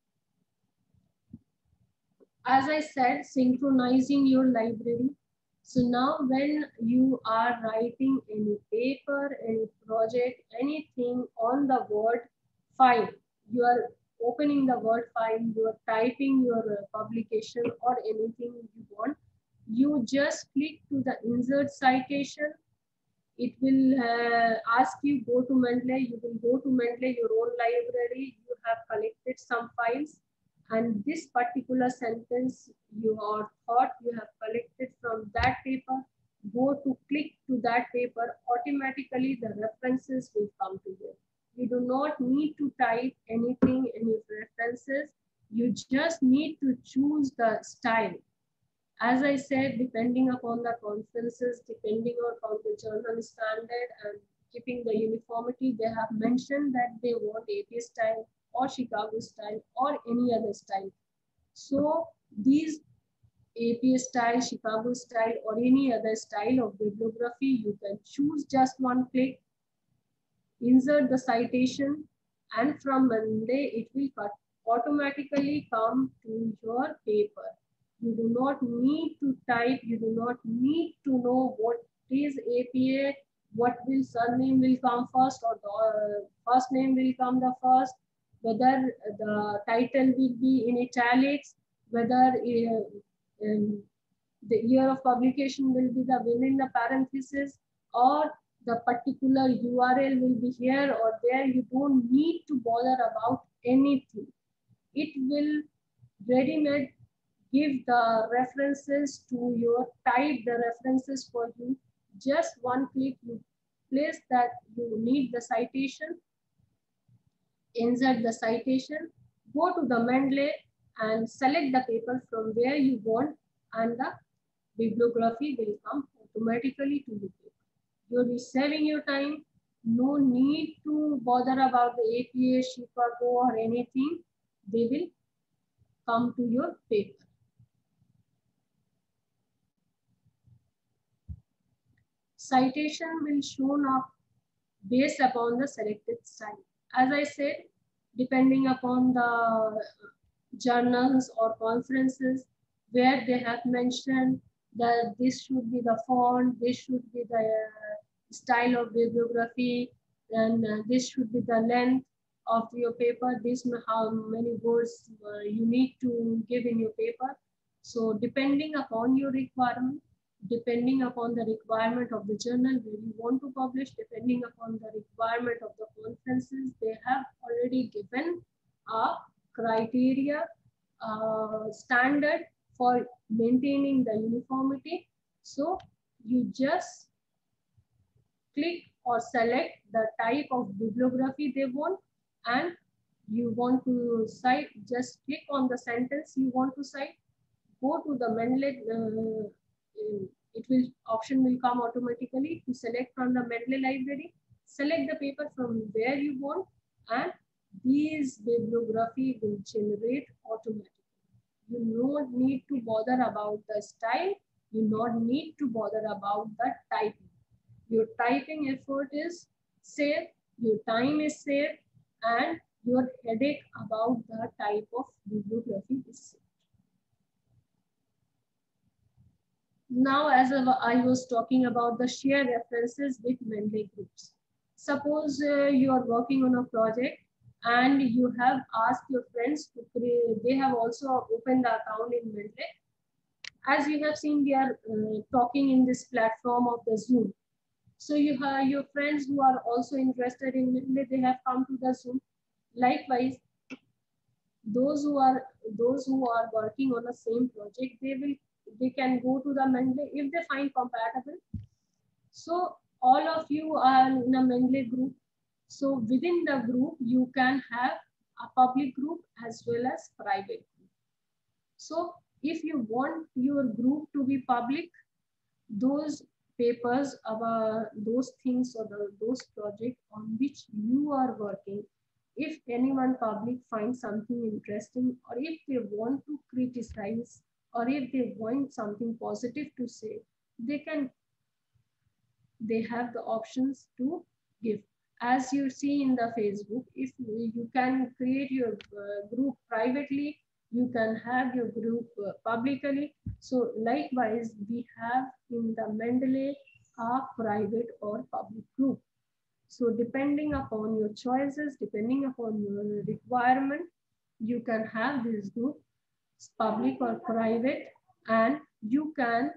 As I said, synchronizing your library. So now when you are writing any paper, any project, anything on the Word file, you are opening the Word file, you are typing your publication or anything you want, you just click to the insert citation. It will ask you go to Mendeley, you will go to Mendeley, your own library, you have collected some files, and this particular sentence you are thought you have collected from that paper, go to click to that paper, automatically the references will come to you. You do not need to type anything, any references. You just need to choose the style. As I said, depending upon the conferences, depending upon the journal standard and keeping the uniformity, they have mentioned that they want AP style or Chicago style or any other style. So these AP style, Chicago style, or any other style of bibliography, you can choose just one click, insert the citation, and from Mendeley, it will automatically come to your paper. You do not need to type, you do not need to know what is APA, what will surname will come first or the first name will come the first, whether the title will be in italics, whether the year of publication will be the within the parenthesis, or the particular URL will be here or there. You don't need to bother about anything. It will ready-made give the references to your, type the references for you. Just one click, you place that you need the citation, insert the citation, go to the Mendeley and select the paper from where you want, and the bibliography will come automatically to the paper. You'll be saving your time. No need to bother about the APA, Chicago or anything. They will come to your paper. Citation will shown up based upon the selected style. As I said, depending upon the journals or conferences where they have mentioned that this should be the font, this should be the style of bibliography, and this should be the length of your paper, this how many words you need to give in your paper. So depending upon your requirement, depending upon the requirement of the journal where you want to publish, depending upon the requirement of the conferences, they have already given a criteria standard for maintaining the uniformity. So you just click or select the type of bibliography they want, and you want to cite, just click on the sentence you want to cite, go to the Mendeley, option will come automatically to select from the Mendeley library, select the paper from where you want, and these bibliography will generate automatically. You don't need to bother about the style. You don't need to bother about the typing. Your typing effort is saved, your time is saved, and your headache about the type of bibliography is saved. Now, as I was talking about the shared references with Mendeley groups. Suppose you are working on a project and you have asked your friends to create, they have also opened the account in Mendeley. As you have seen, we are talking in this platform of the Zoom. So you have your friends who are also interested in Mendeley, they have come to the Zoom. Likewise, those who are working on the same project, they can go to the Mendeley if they find compatible. So all of you are in a Mendeley group. So within the group, you can have a public group as well as private group. So if you want your group to be public, those papers about those things or those projects on which you are working, if anyone public finds something interesting, or if they want to criticize, or if they want something positive to say, they have the options to give. As you see in the Facebook, if you can create your group privately, you can have your group publicly. So likewise, we have in the Mendeley a private or public group. So depending upon your choices, depending upon your requirement, you can have this group, public or private, and you can,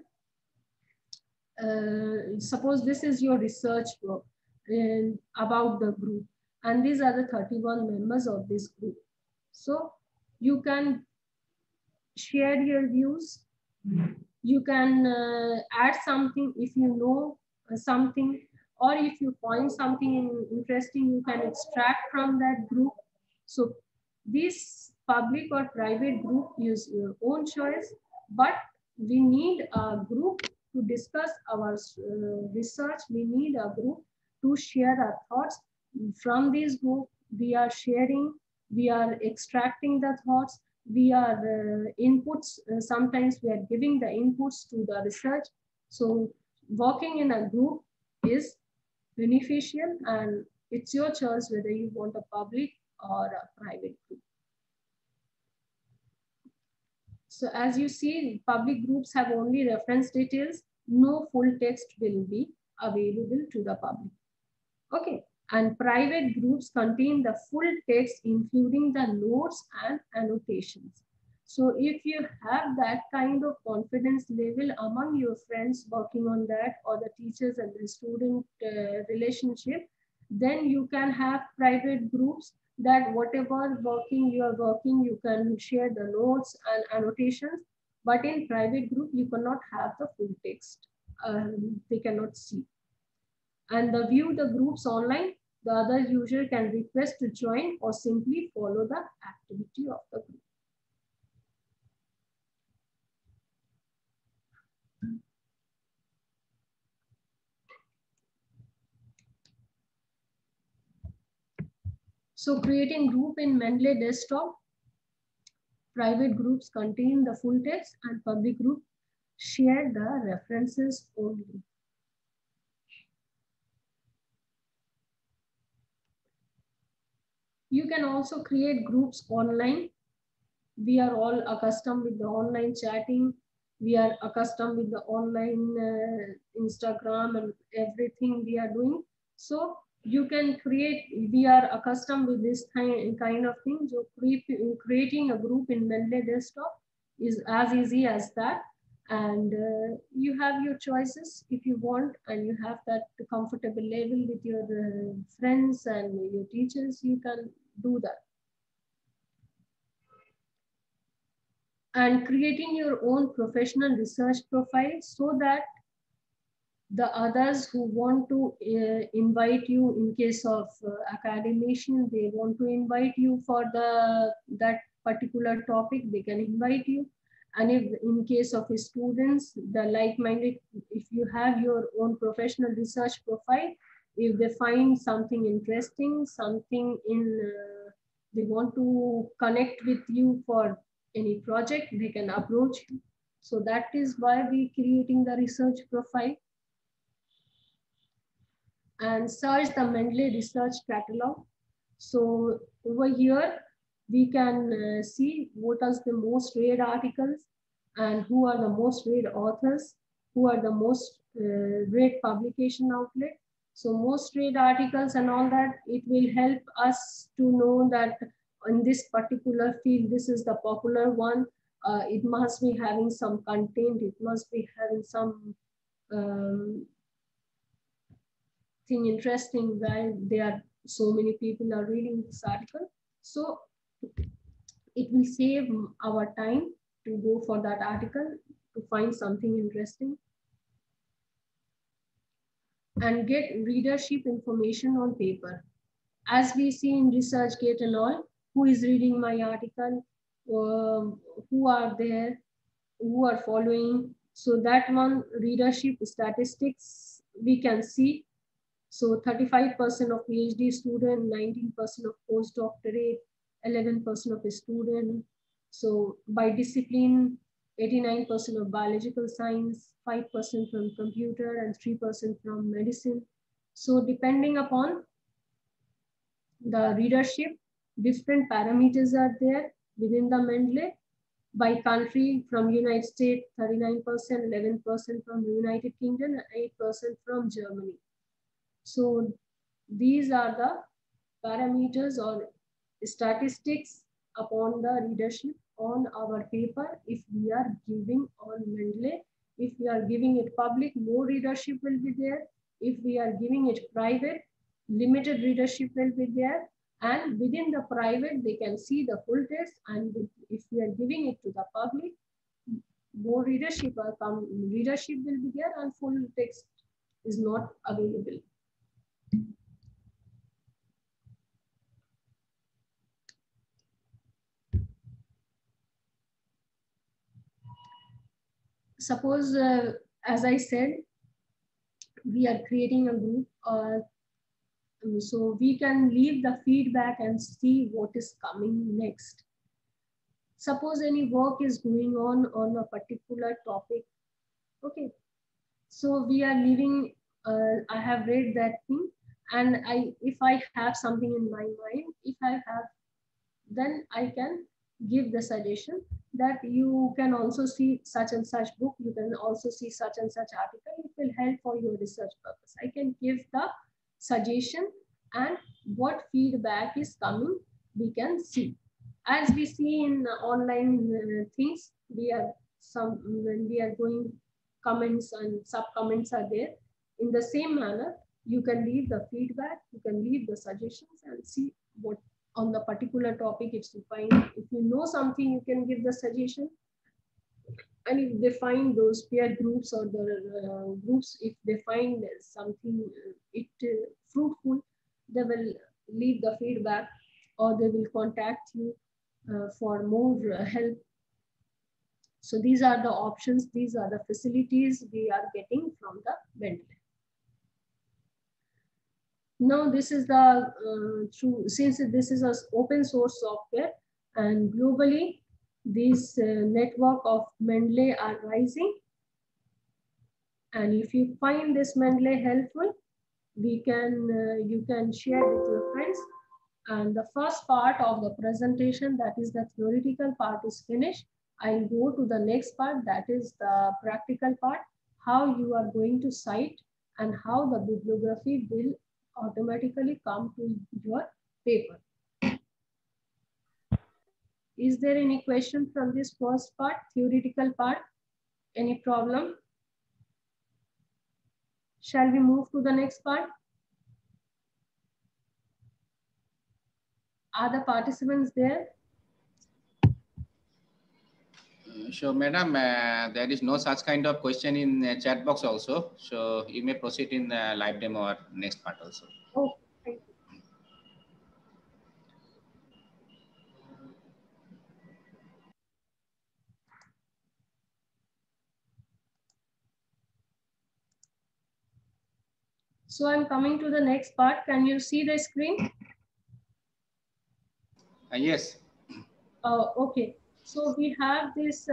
suppose this is your research work about the group, and these are the 31 members of this group. So you can share your views. You can add something if you know something, or if you find something interesting, you can extract from that group. So this public or private group is your own choice, but we need a group to discuss our research. We need a group to share our thoughts. From this group, we are sharing, we are extracting the thoughts, we are inputs. Sometimes we are giving the inputs to the research. So working in a group is beneficial, and it's your choice whether you want a public or a private group. So as you see, public groups have only reference details. No full text will be available to the public. Okay, and private groups contain the full text, including the notes and annotations. So if you have that kind of confidence level among your friends working on that, or the teachers and the student relationship, then you can have private groups that whatever working you are working, you can share the notes and annotations. But in private group, you cannot have the full text. They cannot see. And the view the groups online, the other user can request to join or simply follow the activity of the group. So creating group in Mendeley desktop, private groups contain the full text and public group share the references only. You can also create groups online. We are all accustomed with the online chatting. We are accustomed with the online Instagram and everything we are doing. So you can create, we are accustomed with this kind of thing. So creating a group in Mendeley desktop is as easy as that. And you have your choices if you want, and you have that comfortable level with your friends and your teachers, you can do that. And creating your own professional research profile so that the others who want to invite you in case of academician, they want to invite you for that particular topic, they can invite you. And if in case of students, the like-minded, if you have your own professional research profile, if they find something interesting, something in, they want to connect with you for any project, they can approach you. So that is why we creating the research profile. And search the Mendeley research catalog. So over here, we can see what are the most read articles and who are the most read authors, who are the most read publication outlet. So most read articles and all that, it will help us to know that in this particular field, this is the popular one. It must be having some content, it must be having some thing interesting why there are so many people are reading this article. So it will save our time to go for that article, to find something interesting. And get readership information on paper. As we see in ResearchGate and all, who is reading my article, who are there, who are following. So that one readership statistics we can see. So 35% of PhD student, 19% of postdoctorate, 11% of a student. So by discipline, 89% of biological science, 5% from computer, and 3% from medicine. So depending upon the readership, different parameters are there within the Mendeley. By country, from United States, 39%, 11% from United Kingdom, and 8% from Germany. So these are the parameters or statistics upon the readership on our paper. If we are giving on Mendeley, if we are giving it public, more readership will be there. If we are giving it private, limited readership will be there. And within the private, they can see the full text. And if we are giving it to the public, more readership will be there and full text is not available. Suppose, as I said, we are creating a group, so we can leave the feedback and see what is coming next. Suppose any work is going on a particular topic. Okay, so we are leaving, I have read that thing, and if I have something in my mind, if I have, then I can give the suggestion that you can also see such and such book, you can also see such and such article, it will help for your research purpose. I can give the suggestion, and what feedback is coming, we can see. As we see in online things, when we are going, comments and sub comments are there. In the same manner, you can leave the feedback, you can leave the suggestions and see what on the particular topic if you find. If you know something, you can give the suggestion. And if they find those peer groups or the groups, if they find something fruitful, they will leave the feedback or they will contact you for more help. So these are the options, these are the facilities we are getting from the Mendeley. Now this is the since this is an open source software, and globally this network of Mendeley are rising. And if you find this Mendeley helpful, you can share with your friends. And the first part of the presentation, that is the theoretical part, is finished. I'll go to the next part, that is the practical part, how you are going to cite and how the bibliography will automatically come to your paper. Is there any question from this first part, theoretical part? Any problem? Shall we move to the next part? Are the participants there? So, madam, there is no such kind of question in chat box also. So you may proceed in live demo or next part also. Oh, thank you. So I'm coming to the next part. Can you see the screen? Yes. Okay. So we have this,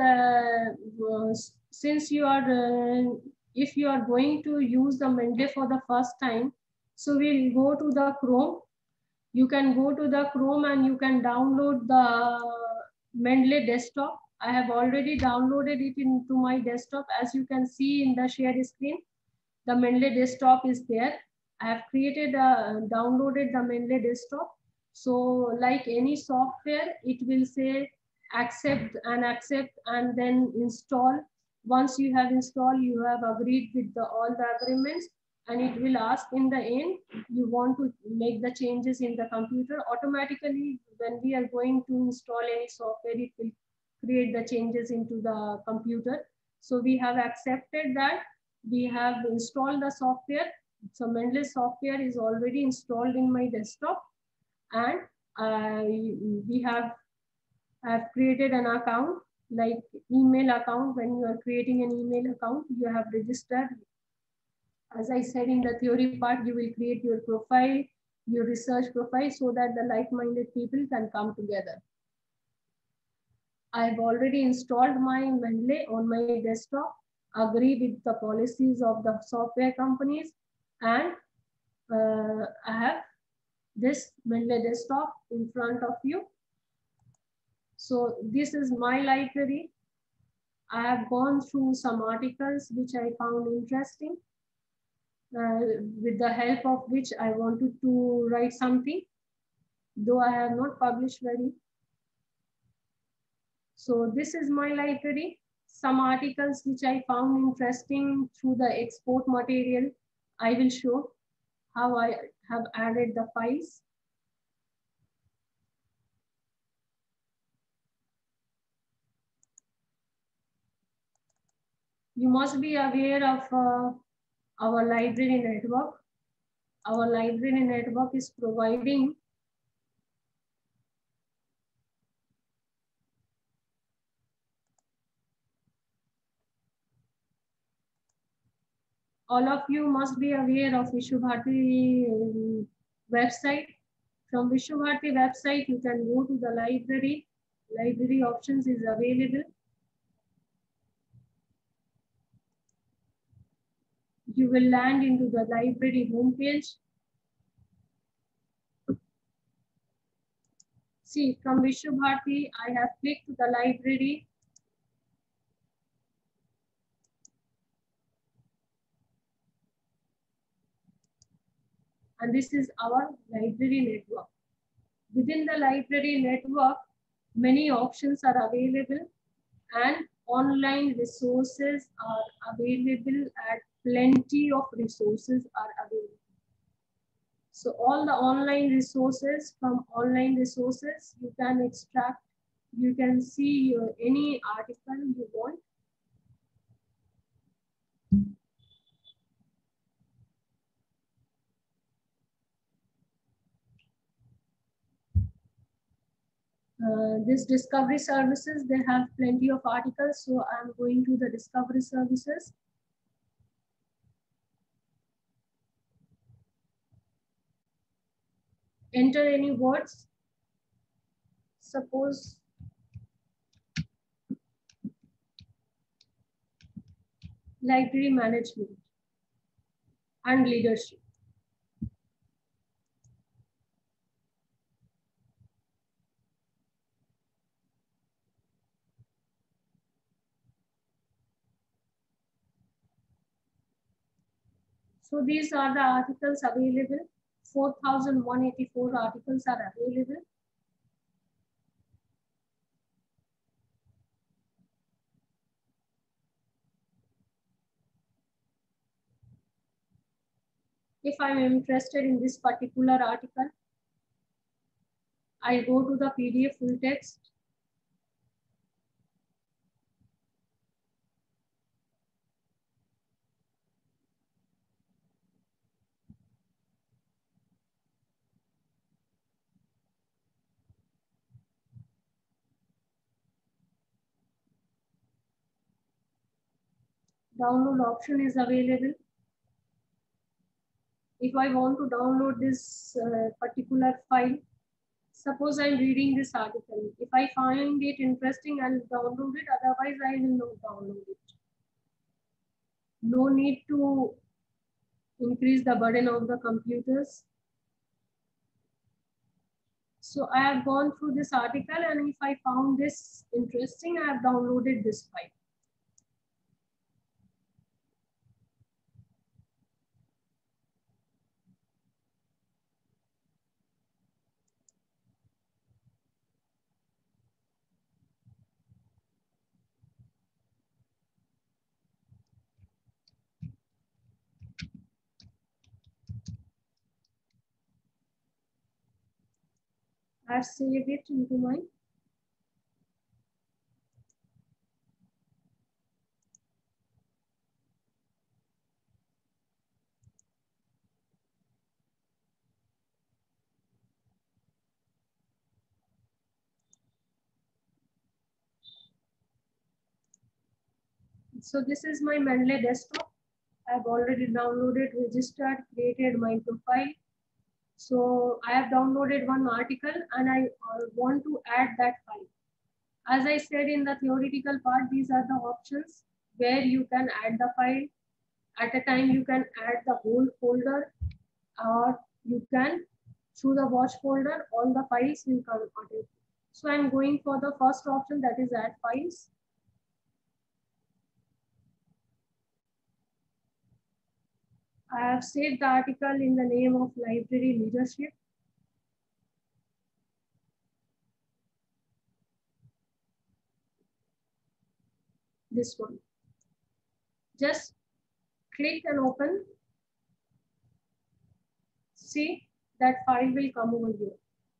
since you are, if you are going to use the Mendeley for the first time, so we'll go to the Chrome. You can go to the Chrome and you can download the Mendeley desktop. I have already downloaded it into my desktop. As you can see in the shared screen, the Mendeley desktop is there. I have downloaded the Mendeley desktop. So like any software, it will say accept and then install. Once you have installed, you have agreed with all the agreements, and it will ask in the end, you want to make the changes in the computer. Automatically, when we are going to install any software, it will create the changes into the computer. So we have accepted that. We have installed the software. So Mendeley software is already installed in my desktop, and we have created an account, like email account. When you are creating an email account, you have registered. As I said in the theory part, you will create your profile, your research profile, so that the like-minded people can come together. I've already installed my Mendeley on my desktop, agree with the policies of the software companies, and I have this Mendeley desktop in front of you. So this is my library. I have gone through some articles which I found interesting, with the help of which I wanted to write something, though I have not published very. So this is my library. Some articles which I found interesting through the export material, I will show how I have added the files. You must be aware of our library network. Our library network is providing all of you must be aware of Vishwabharati website. From Vishwabharati website, you can go to the library. Library options is available. You will land into the library homepage. See, from Vishwabharati, I have clicked to the library. And this is our library network. Within the library network, Many options are available and online resources are available, and plenty of resources are available. So all the online resources, from online resources, you can extract, you can see any article you want. This discovery services, they have plenty of articles. So I'm going to the discovery services. Enter any words. Suppose library management and leadership. So these are the articles available. 4,184 articles are available. If I'm interested in this particular article, I go to the PDF full text. Download option is available. If I want to download this particular file, suppose I'm reading this article. If I find it interesting, I'll download it. Otherwise, I will not download it. No need to increase the burden of the computers. So I have gone through this article, and if I found this interesting, I have downloaded this file. I have saved it into my So this is my Mendeley desktop. I've already downloaded, registered, created my profile. So I have downloaded one article and I want to add that file. As I said in the theoretical part, these are the options where you can add the file. At a time, you can add the whole folder, or you can, through the watch folder, all the files will come out. So I'm going for the first option, that is add files. I have saved the article in the name of library leadership. This one. Just click and open. See, that file will come over here.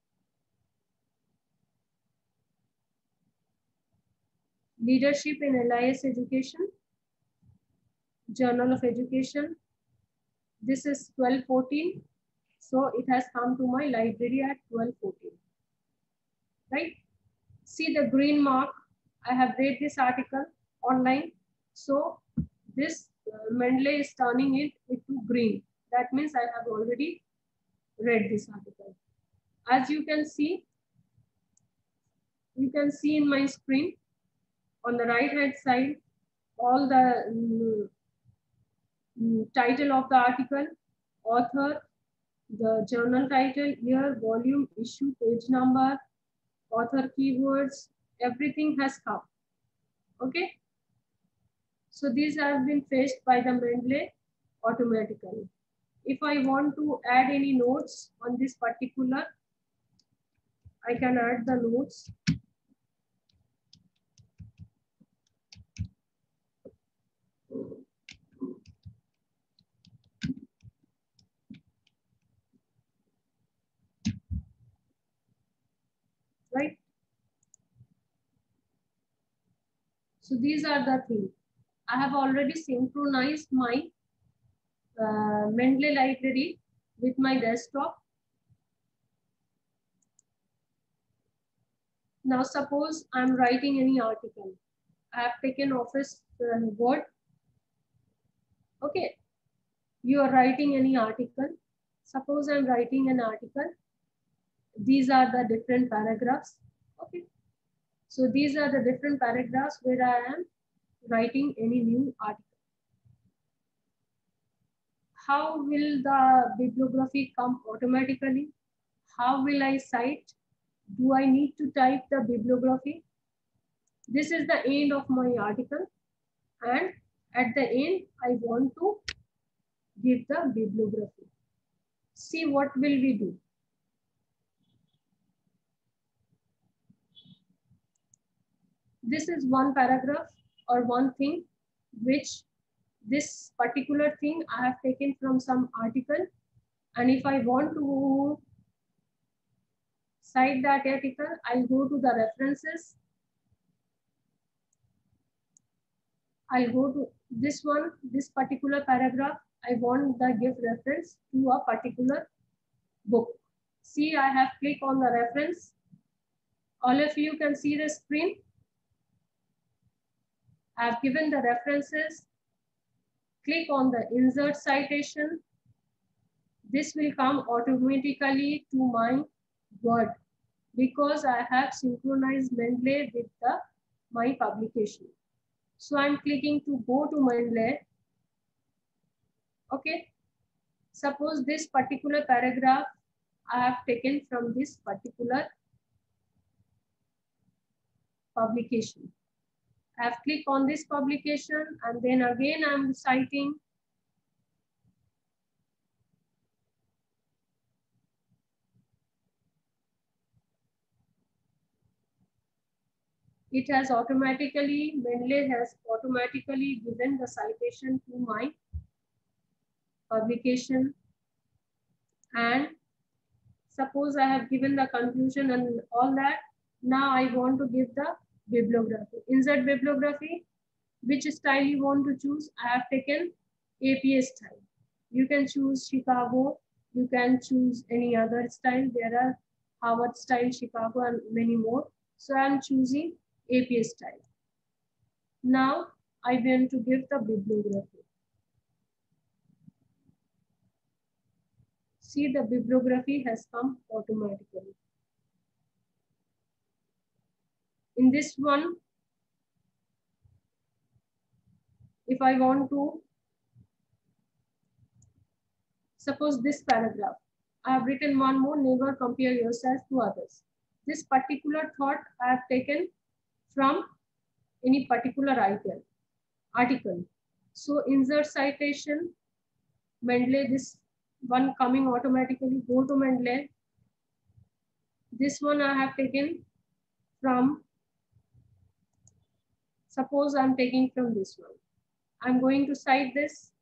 Leadership in LIS Education, Journal of Education. This is 1214. So it has come to my library at 1214. Right? See the green mark. I have read this article online. So this Mendeley is turning it into green. That means I have already read this article. As you can see in my screen on the right hand side, all the title of the article, author, the journal title, year, volume, issue, page number, author keywords, everything has come. Okay. So these have been fetched by the Mendeley automatically. If I want to add any notes on this particular, I can add the notes. So these are the things. I have already synchronized my Mendeley library with my desktop. Now suppose I'm writing any article. I have taken Office Word. Okay, you are writing any article. Suppose I'm writing an article. These are the different paragraphs. Okay, so these are the different paragraphs where I am writing any new article. How will the bibliography come automatically? How will I cite? Do I need to type the bibliography? This is the end of my article, and at the end I want to give the bibliography. See what will we do. This is one paragraph or one thing which this particular thing I have taken from some article, and if I want to cite that article, I'll go to the references. I'll go to this one, this particular paragraph. I want the give reference to a particular book. See, I have clicked on the reference. All of you can see the screen. I have given the references. Click on the insert citation. This will come automatically to my Word because I have synchronized Mendeley with my publication. So I'm clicking to go to Mendeley. Okay. Suppose this particular paragraph I have taken from this particular publication. I have clicked on this publication and then again I'm citing. It has automatically, Mendeley has automatically given the citation to my publication. And suppose I have given the conclusion and all that. Now I want to give the bibliography. Insert bibliography. Which style you want to choose? I have taken APA style. You can choose Chicago. You can choose any other style. There are Harvard style, Chicago, and many more. So I am choosing APA style. Now I want to give the bibliography. See, the bibliography has come automatically. In this one, if I want to, suppose this paragraph, I have written one more, never compare yourself to others. This particular thought I have taken from any particular article. So insert citation, Mendeley, this one coming automatically, go to Mendeley. This one I have taken from, suppose I'm taking from this one. I'm going to cite this.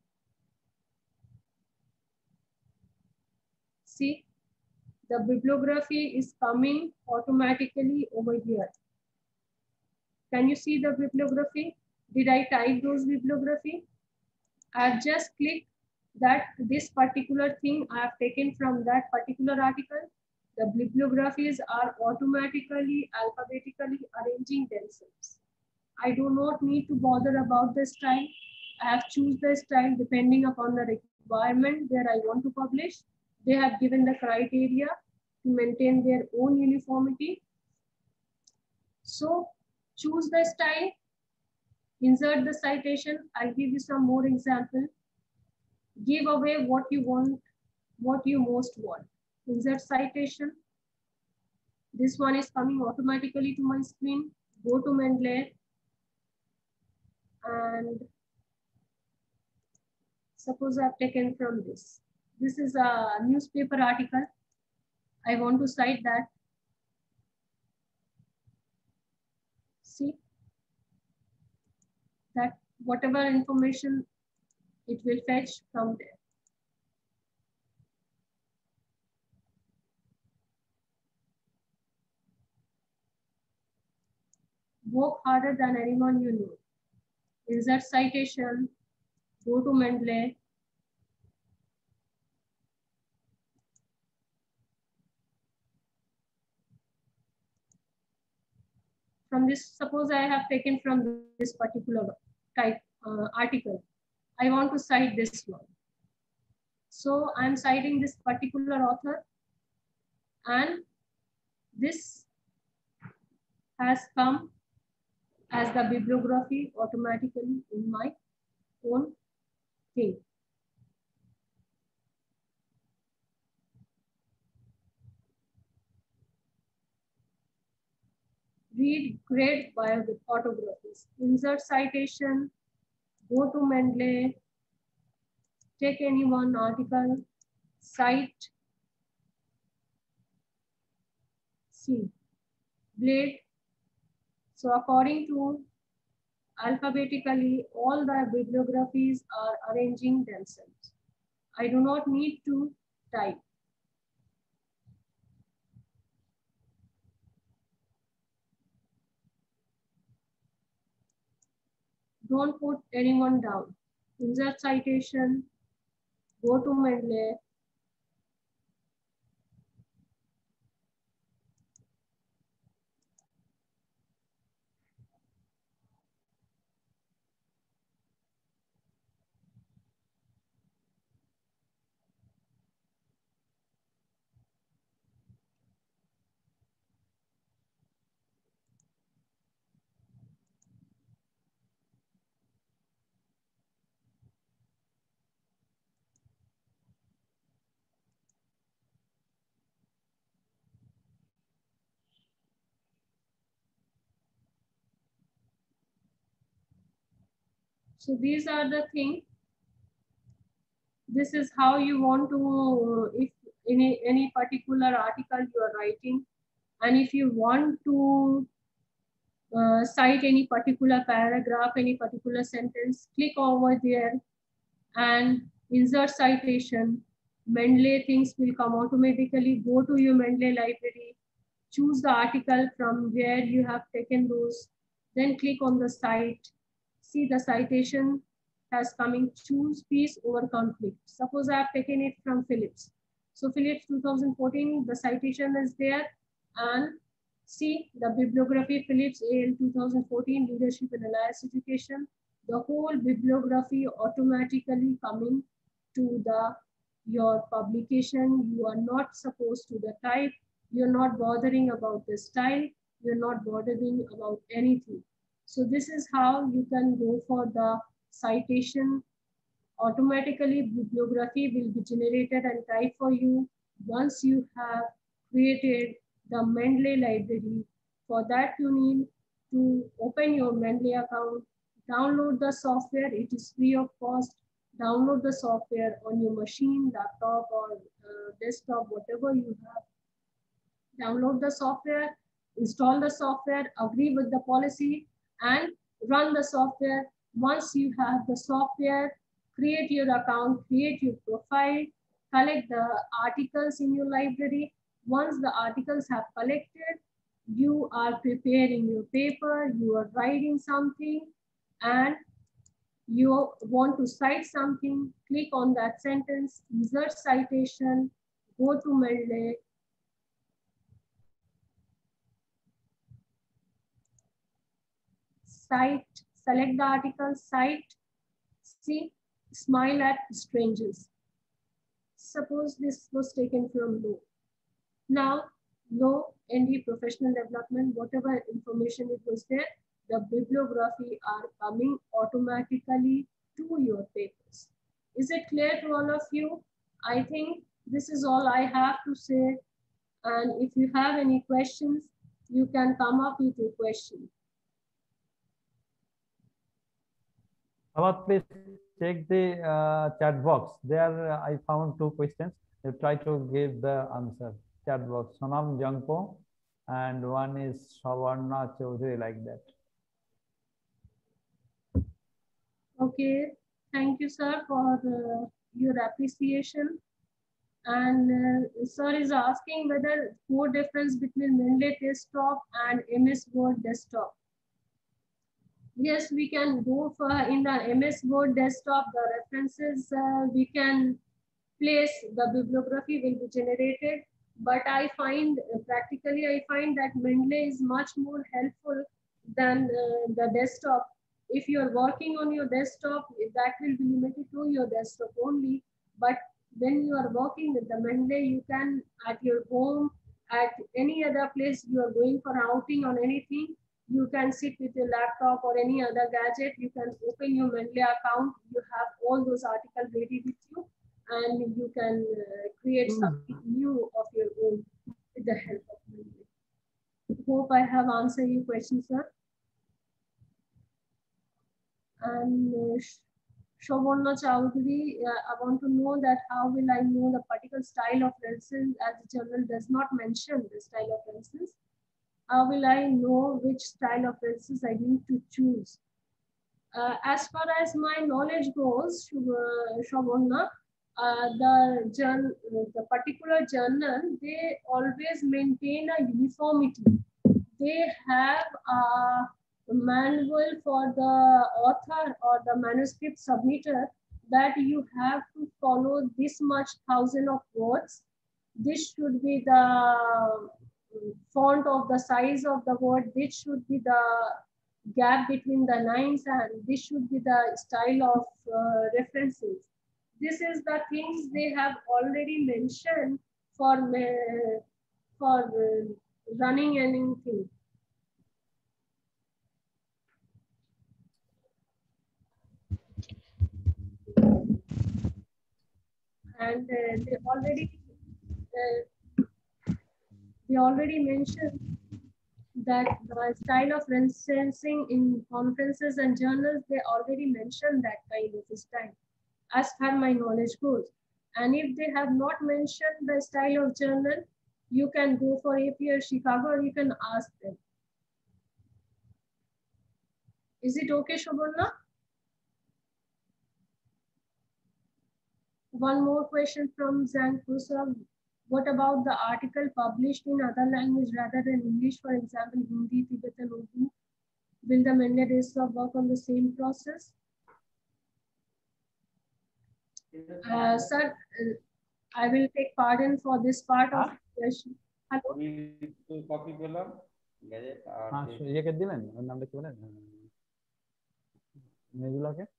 See, the bibliography is coming automatically over here. Can you see the bibliography? Did I type those bibliography? I've just clicked that this particular thing I have taken from that particular article. The bibliographies are automatically, alphabetically arranging themselves. I do not need to bother about the style. I have choose the style depending upon the requirement where I want to publish. They have given the criteria to maintain their own uniformity. So choose the style, insert the citation. I'll give you some more example. Give away what you want, what you most want. Insert citation. This one is coming automatically to my screen. Go to Mendeley. And suppose I've taken from this. This is a newspaper article. I want to cite that. See that whatever information it will fetch from there. Work harder than anyone you know. insert citation, go to Mendeley. From this, suppose I have taken from this particular type article. I want to cite this one. So I'm citing this particular author, and this has come as the bibliography automatically in my own thing. Read great autographies. Insert citation, go to Mendeley, take any one article, cite, see, Blade. So according to alphabetically, all the bibliographies are arranging themselves. I do not need to type. Don't put anyone down. Insert citation, go to Mendeley. So these are the things. This is how you want to, if in any particular article you are writing, and if you want to cite any particular paragraph, any particular sentence, click over there and insert citation. Mendeley things will come automatically. Go to your Mendeley library, choose the article from where you have taken those, then click on the cite. See the citation has coming, choose peace over conflict. Suppose I have taken it from Phillips. So Phillips 2014, the citation is there, and see the bibliography, Phillips AL 2014, Leadership in Alliance Education. The whole bibliography automatically coming to your publication. You are not supposed to the type. You're not bothering about the style. You're not bothering about anything. So this is how you can go for the citation. Automatically, bibliography will be generated and typed for you once you have created the Mendeley library. For that, you need to open your Mendeley account, download the software. It is free of cost. Download the software on your machine, laptop, or desktop, whatever you have. Download the software, install the software, agree with the policy, and run the software. Once you have the software, create your account, create your profile, collect the articles in your library. Once the articles have collected, you are preparing your paper, you are writing something, and you want to cite something, click on that sentence, insert citation, go to Mendeley, cite, select the article, cite, see, smile at strangers. Suppose this was taken from law. Now, law, ND, professional development, whatever information it was there, the bibliography are coming automatically to your papers. Is it clear to all of you? I think this is all I have to say. And if you have any questions, you can come up with your question. About please check the chat box. There I found 2 questions. You try to give the answer. Chat box. Sonam Jangpo and one is Savarna Chaudhary, like that. Okay, thank you, sir, for your appreciation. And sir is asking whether code difference between Mendeley desktop and MS Word desktop. Yes, we can go for in the MS Word desktop, the references we can place, the bibliography will be generated. But I find practically, I find that Mendeley is much more helpful than the desktop. If you are working on your desktop, that will be limited to your desktop only. But when you are working with the Mendeley, you can at your home, at any other place you are going for outing or anything, you can sit with your laptop or any other gadget, you can open your Mendeley account, you have all those articles ready with you, and you can create something new of your own with the help of Mendeley. Hope I have answered your question, sir. And Shobana Chowdhury, I want to know that how will I know the particular style of references, as the journal does not mention the style of references. How will I know which style of references I need to choose? As far as my knowledge goes, Shobana, the particular journal, they always maintain a uniformity. They have a manual for the author or the manuscript submitter that you have to follow this much thousand of words. This should be the font of the size of the word. This should be the gap between the lines, and this should be the style of references. This is the things they have already mentioned for running anything. And they already mentioned that the style of referencing in conferences and journals, they already mentioned that kind of style, as far my knowledge goes. And if they have not mentioned the style of journal, you can go for AP or Chicago, or you can ask them. Is it okay, Shobana? One more question from Zhang Kusov. What about the article published in other language rather than English, for example, Hindi, Tibetan, Urdu? Will the Mendeley desktop work on the same process? Sir, I will take pardon for this part of the question. Hello? Copy ये के दिलेन नाम लिख बोलेन मेजुला के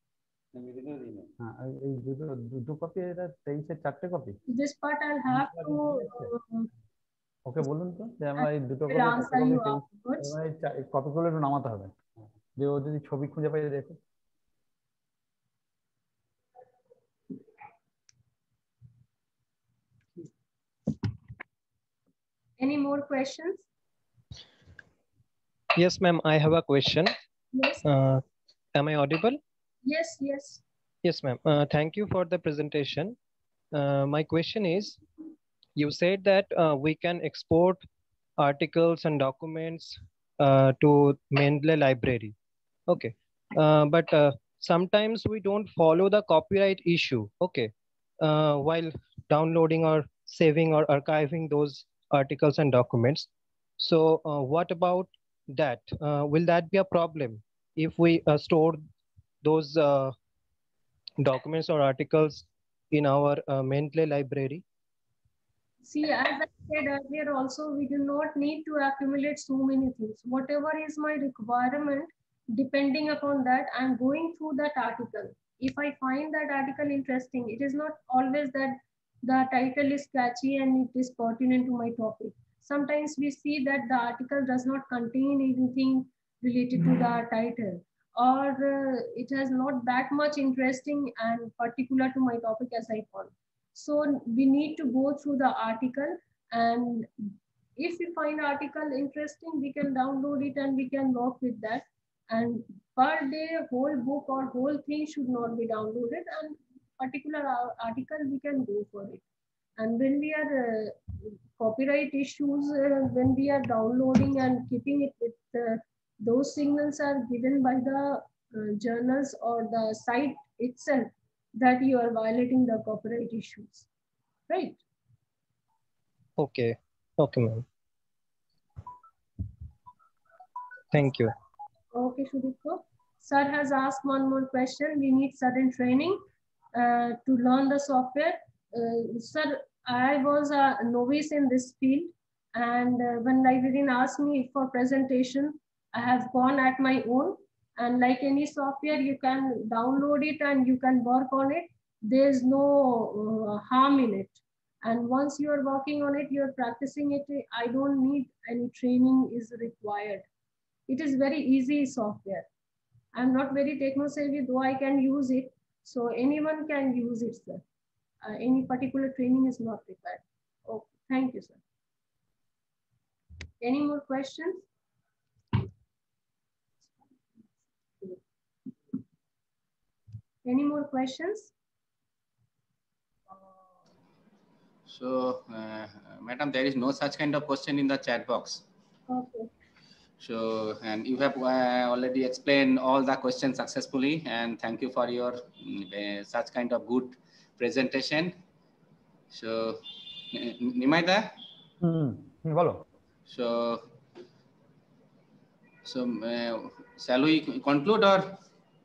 हाँ दो copy है 23 से 4 copy This part I'll have to okay বলুন তো যে আমরা এই দুটো কপি কপিগুলো একটু নামাতে হবে যে ও যদি ছবি খুঁজে পাই দেখো Any more questions? Yes, ma'am, I have a question. Yes. Am I audible? Yes, yes. Yes, ma'am. Thank you for the presentation. My question is, you said that we can export articles and documents to Mendeley library. Okay. But sometimes we don't follow the copyright issue. Okay. While downloading or saving or archiving those articles and documents. So what about that? Will that be a problem if we store those documents or articles in our Mendeley library? See, as I said earlier also, we do not need to accumulate so many things. Whatever is my requirement, depending upon that, I'm going through that article. If I find that article interesting, it is not always that the title is catchy and it is pertinent to my topic. Sometimes we see that the article does not contain anything related to the title, or it has not that much interesting and particular to my topic as I found. So we need to go through the article, and if we find article interesting, we can download it and we can work with that. And per day, whole book or whole thing should not be downloaded, and particular article we can go for it. And when we are copyright issues, when we are downloading and keeping it with those signals are given by the journals or the site itself, that you are violating the copyright issues, right? Okay, okay, ma'am. Thank you. Okay, Shudipto. Sir has asked one more question. We need certain training to learn the software. Sir, I was a novice in this field, and when librarian asked me for presentation, I have gone at my own. And like any software, you can download it and you can work on it. There's no harm in it. And once you are working on it, you're practicing it. I don't need any training is required. It is very easy software. I'm not very techno savvy, though I can use it. So anyone can use it, sir. Any particular training is not required. Okay, thank you, sir. Any more questions? Any more questions? So, madam, there is no such kind of question in the chat box. Okay. So, and you have already explained all the questions successfully, and thank you for your such kind of good presentation. So, Nimaida? Bolo. So, shall we conclude or?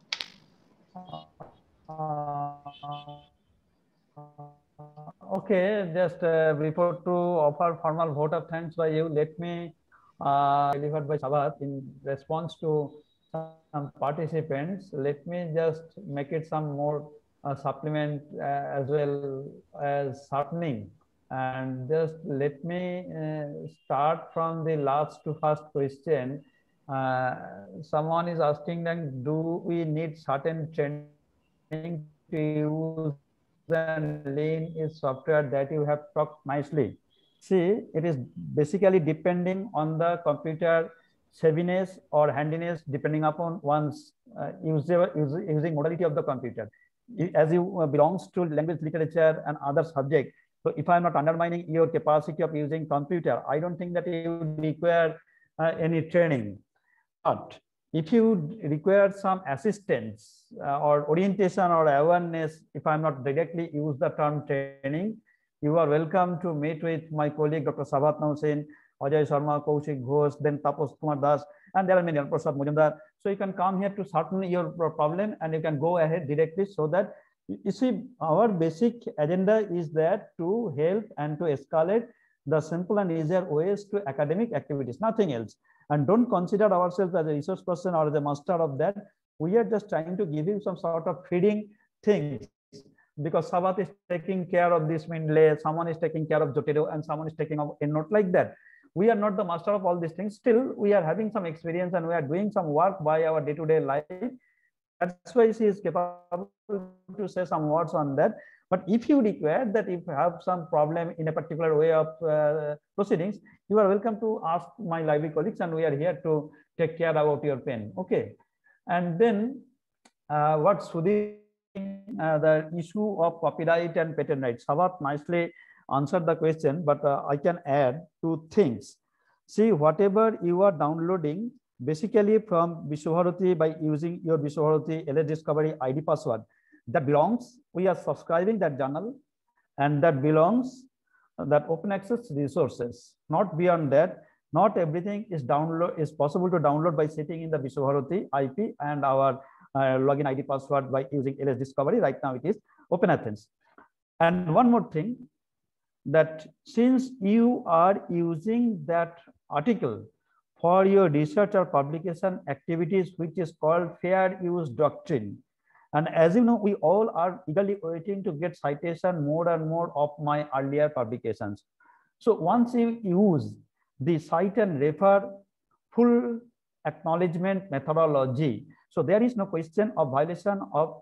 Okay, just before to offer formal vote of thanks by you, let me delivered by Sabath in response to some participants. Let me just make it some more supplement as well as sharpening. And just let me start from the last to first question. Someone is asking that, do we need certain training to use and lean is software that you have talked nicely? See, it is basically depending on the computer savviness or handiness, depending upon one's using modality of the computer. As you belongs to language literature and other subject, so if I'm not undermining your capacity of using computer, I don't think that you require any training. But if you require some assistance or orientation or awareness, if I'm not directly use the term training, you are welcome to meet with my colleague, Dr. Sabath Nausen, Ajay Sharma, Kaushik Ghosh, then Tapos Kumar Das, and there are many, Prasad Mujumdar. So you can come here to shorten your problem and you can go ahead directly, so that you see our basic agenda is that to help and to escalate the simple and easier ways to academic activities, nothing else. And don't consider ourselves as a resource person or the master of that. We are just trying to give you some sort of feeding things, because Sabath is taking care of this Mendeley, someone is taking care of Zotero, and someone is taking of EndNote, like that. We are not the master of all these things. Still, we are having some experience and we are doing some work by our day-to-day life. That's why she is capable to say some words on that. But if you require that, if you have some problem in a particular way of proceedings, you are welcome to ask my library colleagues, and we are here to take care about your pen. Okay. And then what Sudhi, the issue of copyright and patent rights. Sabath nicely answered the question, but I can add two things. See, whatever you are downloading, basically from Vishwabharati, by using your Vishwabharati LS Discovery ID password, that belongs, we are subscribing that journal, and that belongs that open access resources. Not beyond that. Not everything is possible to download by sitting in the Vishwabharati IP and our login ID password by using LS Discovery. Right now it is Open Athens. And one more thing, that since you are using that article for your research or publication activities, which is called fair use doctrine, and as you know, we all are eagerly waiting to get citation more and more of my earlier publications. So once you use the cite and refer full acknowledgement methodology, so there is no question of violation of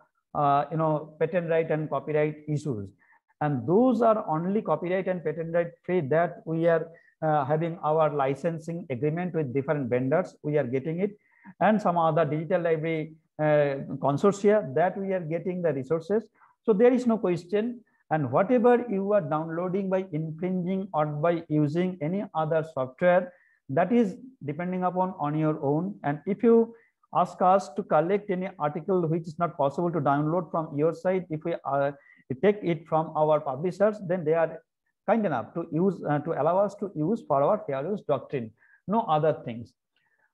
patent right and copyright issues. And those are only copyright and patent right free that we are having our licensing agreement with different vendors. We are getting it, and some other digital library consortia that we are getting the resources. So there is no question. And whatever you are downloading by infringing or by using any other software, that is depending upon on your own. And if you ask us to collect any article which is not possible to download from your side, if we take it from our publishers, then they are kind enough to use to allow us to use for our fair use doctrine, no other things.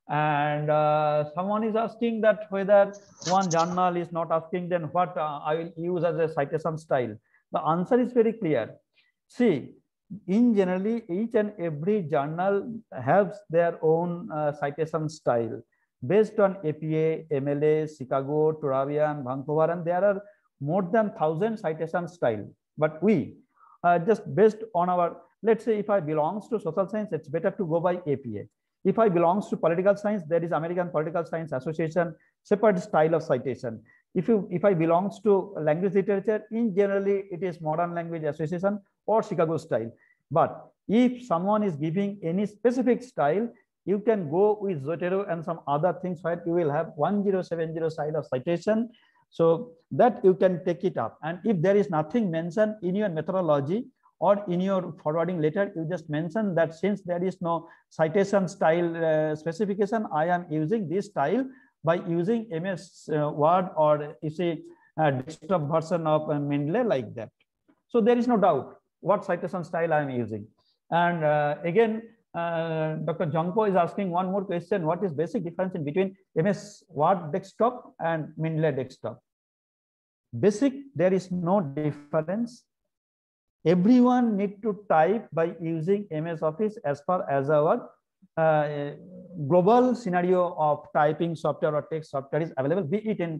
And someone is asking that whether one journal is not asking, then what I will use as a citation style. The answer is very clear. See, in generally, each and every journal has their own citation style based on APA, MLA, Chicago, Turabian, Vancouver, and there are more than 1,000 citation style. But we just based on our, let's say if I belongs to social science, it's better to go by APA. If I belongs to political science, there is American Political Science Association, separate style of citation. If I belongs to language literature, in generally it is Modern Language Association or Chicago style. But if someone is giving any specific style, you can go with Zotero and some other things where you will have 1070 style of citation. So that you can take it up. And if there is nothing mentioned in your methodology or in your forwarding letter, you just mention that since there is no citation style specification, I am using this style by using MS Word or you say desktop version of Mendeley like that. So there is no doubt what citation style I am using. And again, Dr. Jongpo is asking one more question. What is basic difference in between MS Word desktop and Mendeley desktop? Basic, there is no difference. Everyone need to type by using MS Office as far as our global scenario of typing software or text software is available, be it in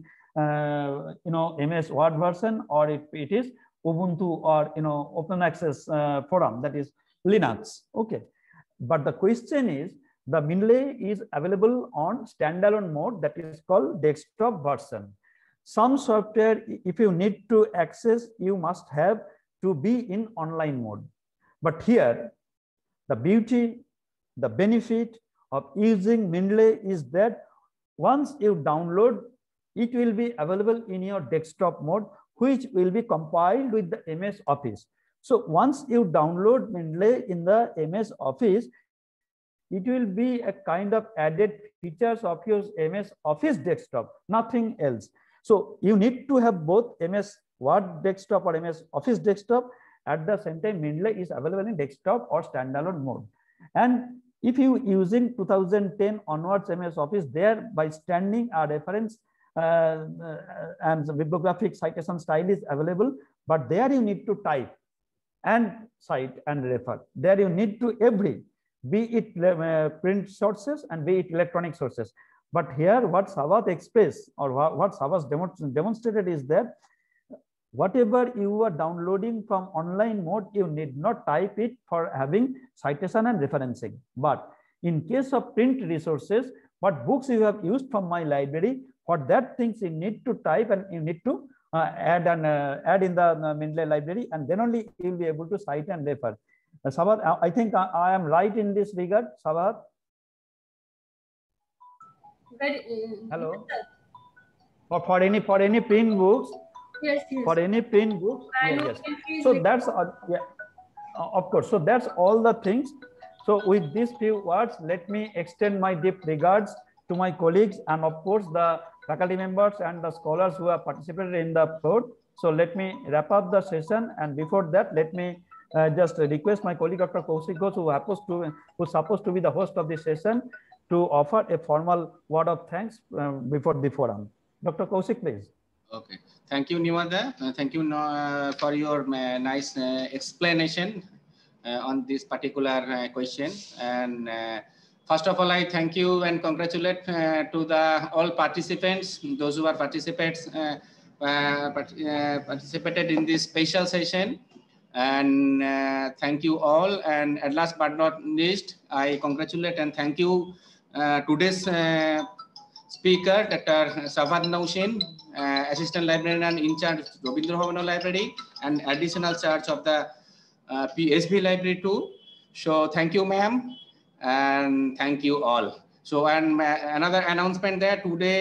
MS Word version or if it is Ubuntu or open access forum, that is Linux. Okay, but the question is the Mendeley is available on standalone mode, that is called desktop version. Some software, if you need to access, you must have to be in online mode. But here, the beauty, the benefit of using Mendeley is that once you download, it will be available in your desktop mode, which will be compiled with the MS Office. So once you download Mendeley in the MS Office, it will be a kind of added features of your MS Office desktop, nothing else. So you need to have both MS Word desktop or MS Office desktop. At the same time, Mendeley is available in desktop or standalone mode. And if you using 2010 onwards MS Office, there by standing a reference and the bibliographic citation style is available, but there you need to type and cite and refer. There you need to every, be it print sources and be it electronic sources. But here what Sabath expressed or what Sabath demonstrated is that whatever you are downloading from online mode, you need not type it for having citation and referencing. But in case of print resources, what books you have used from my library, for that things you need to type and you need to add in the Mendeley library, and then only you will be able to cite and refer. Sabath, I think I am right in this regard, Sabath. Hello. For any print books. Yes, yes. For any print books. Yes. So that's yeah, of course. So that's all the things. So with these few words, let me extend my deep regards to my colleagues and of course the faculty members and the scholars who have participated in the floor. So let me wrap up the session, and before that, let me just request my colleague Dr. Kaushik Ghosh, who's supposed to be the host of this session, to offer a formal word of thanks before the forum. Dr. Kaushik, please. Okay, thank you, Nimada. Thank you for your nice explanation on this particular question. And first of all, I thank you and congratulate to the all participants, those who are participated in this special session. And thank you all. And at last but not least, I congratulate and thank you today's speaker, Dr. Sabath Naushin, Assistant Librarian in charge of Robindra Bhavan Library and additional charge of the PSB Library too. So thank you, ma'am, and thank you all. So and another announcement there today.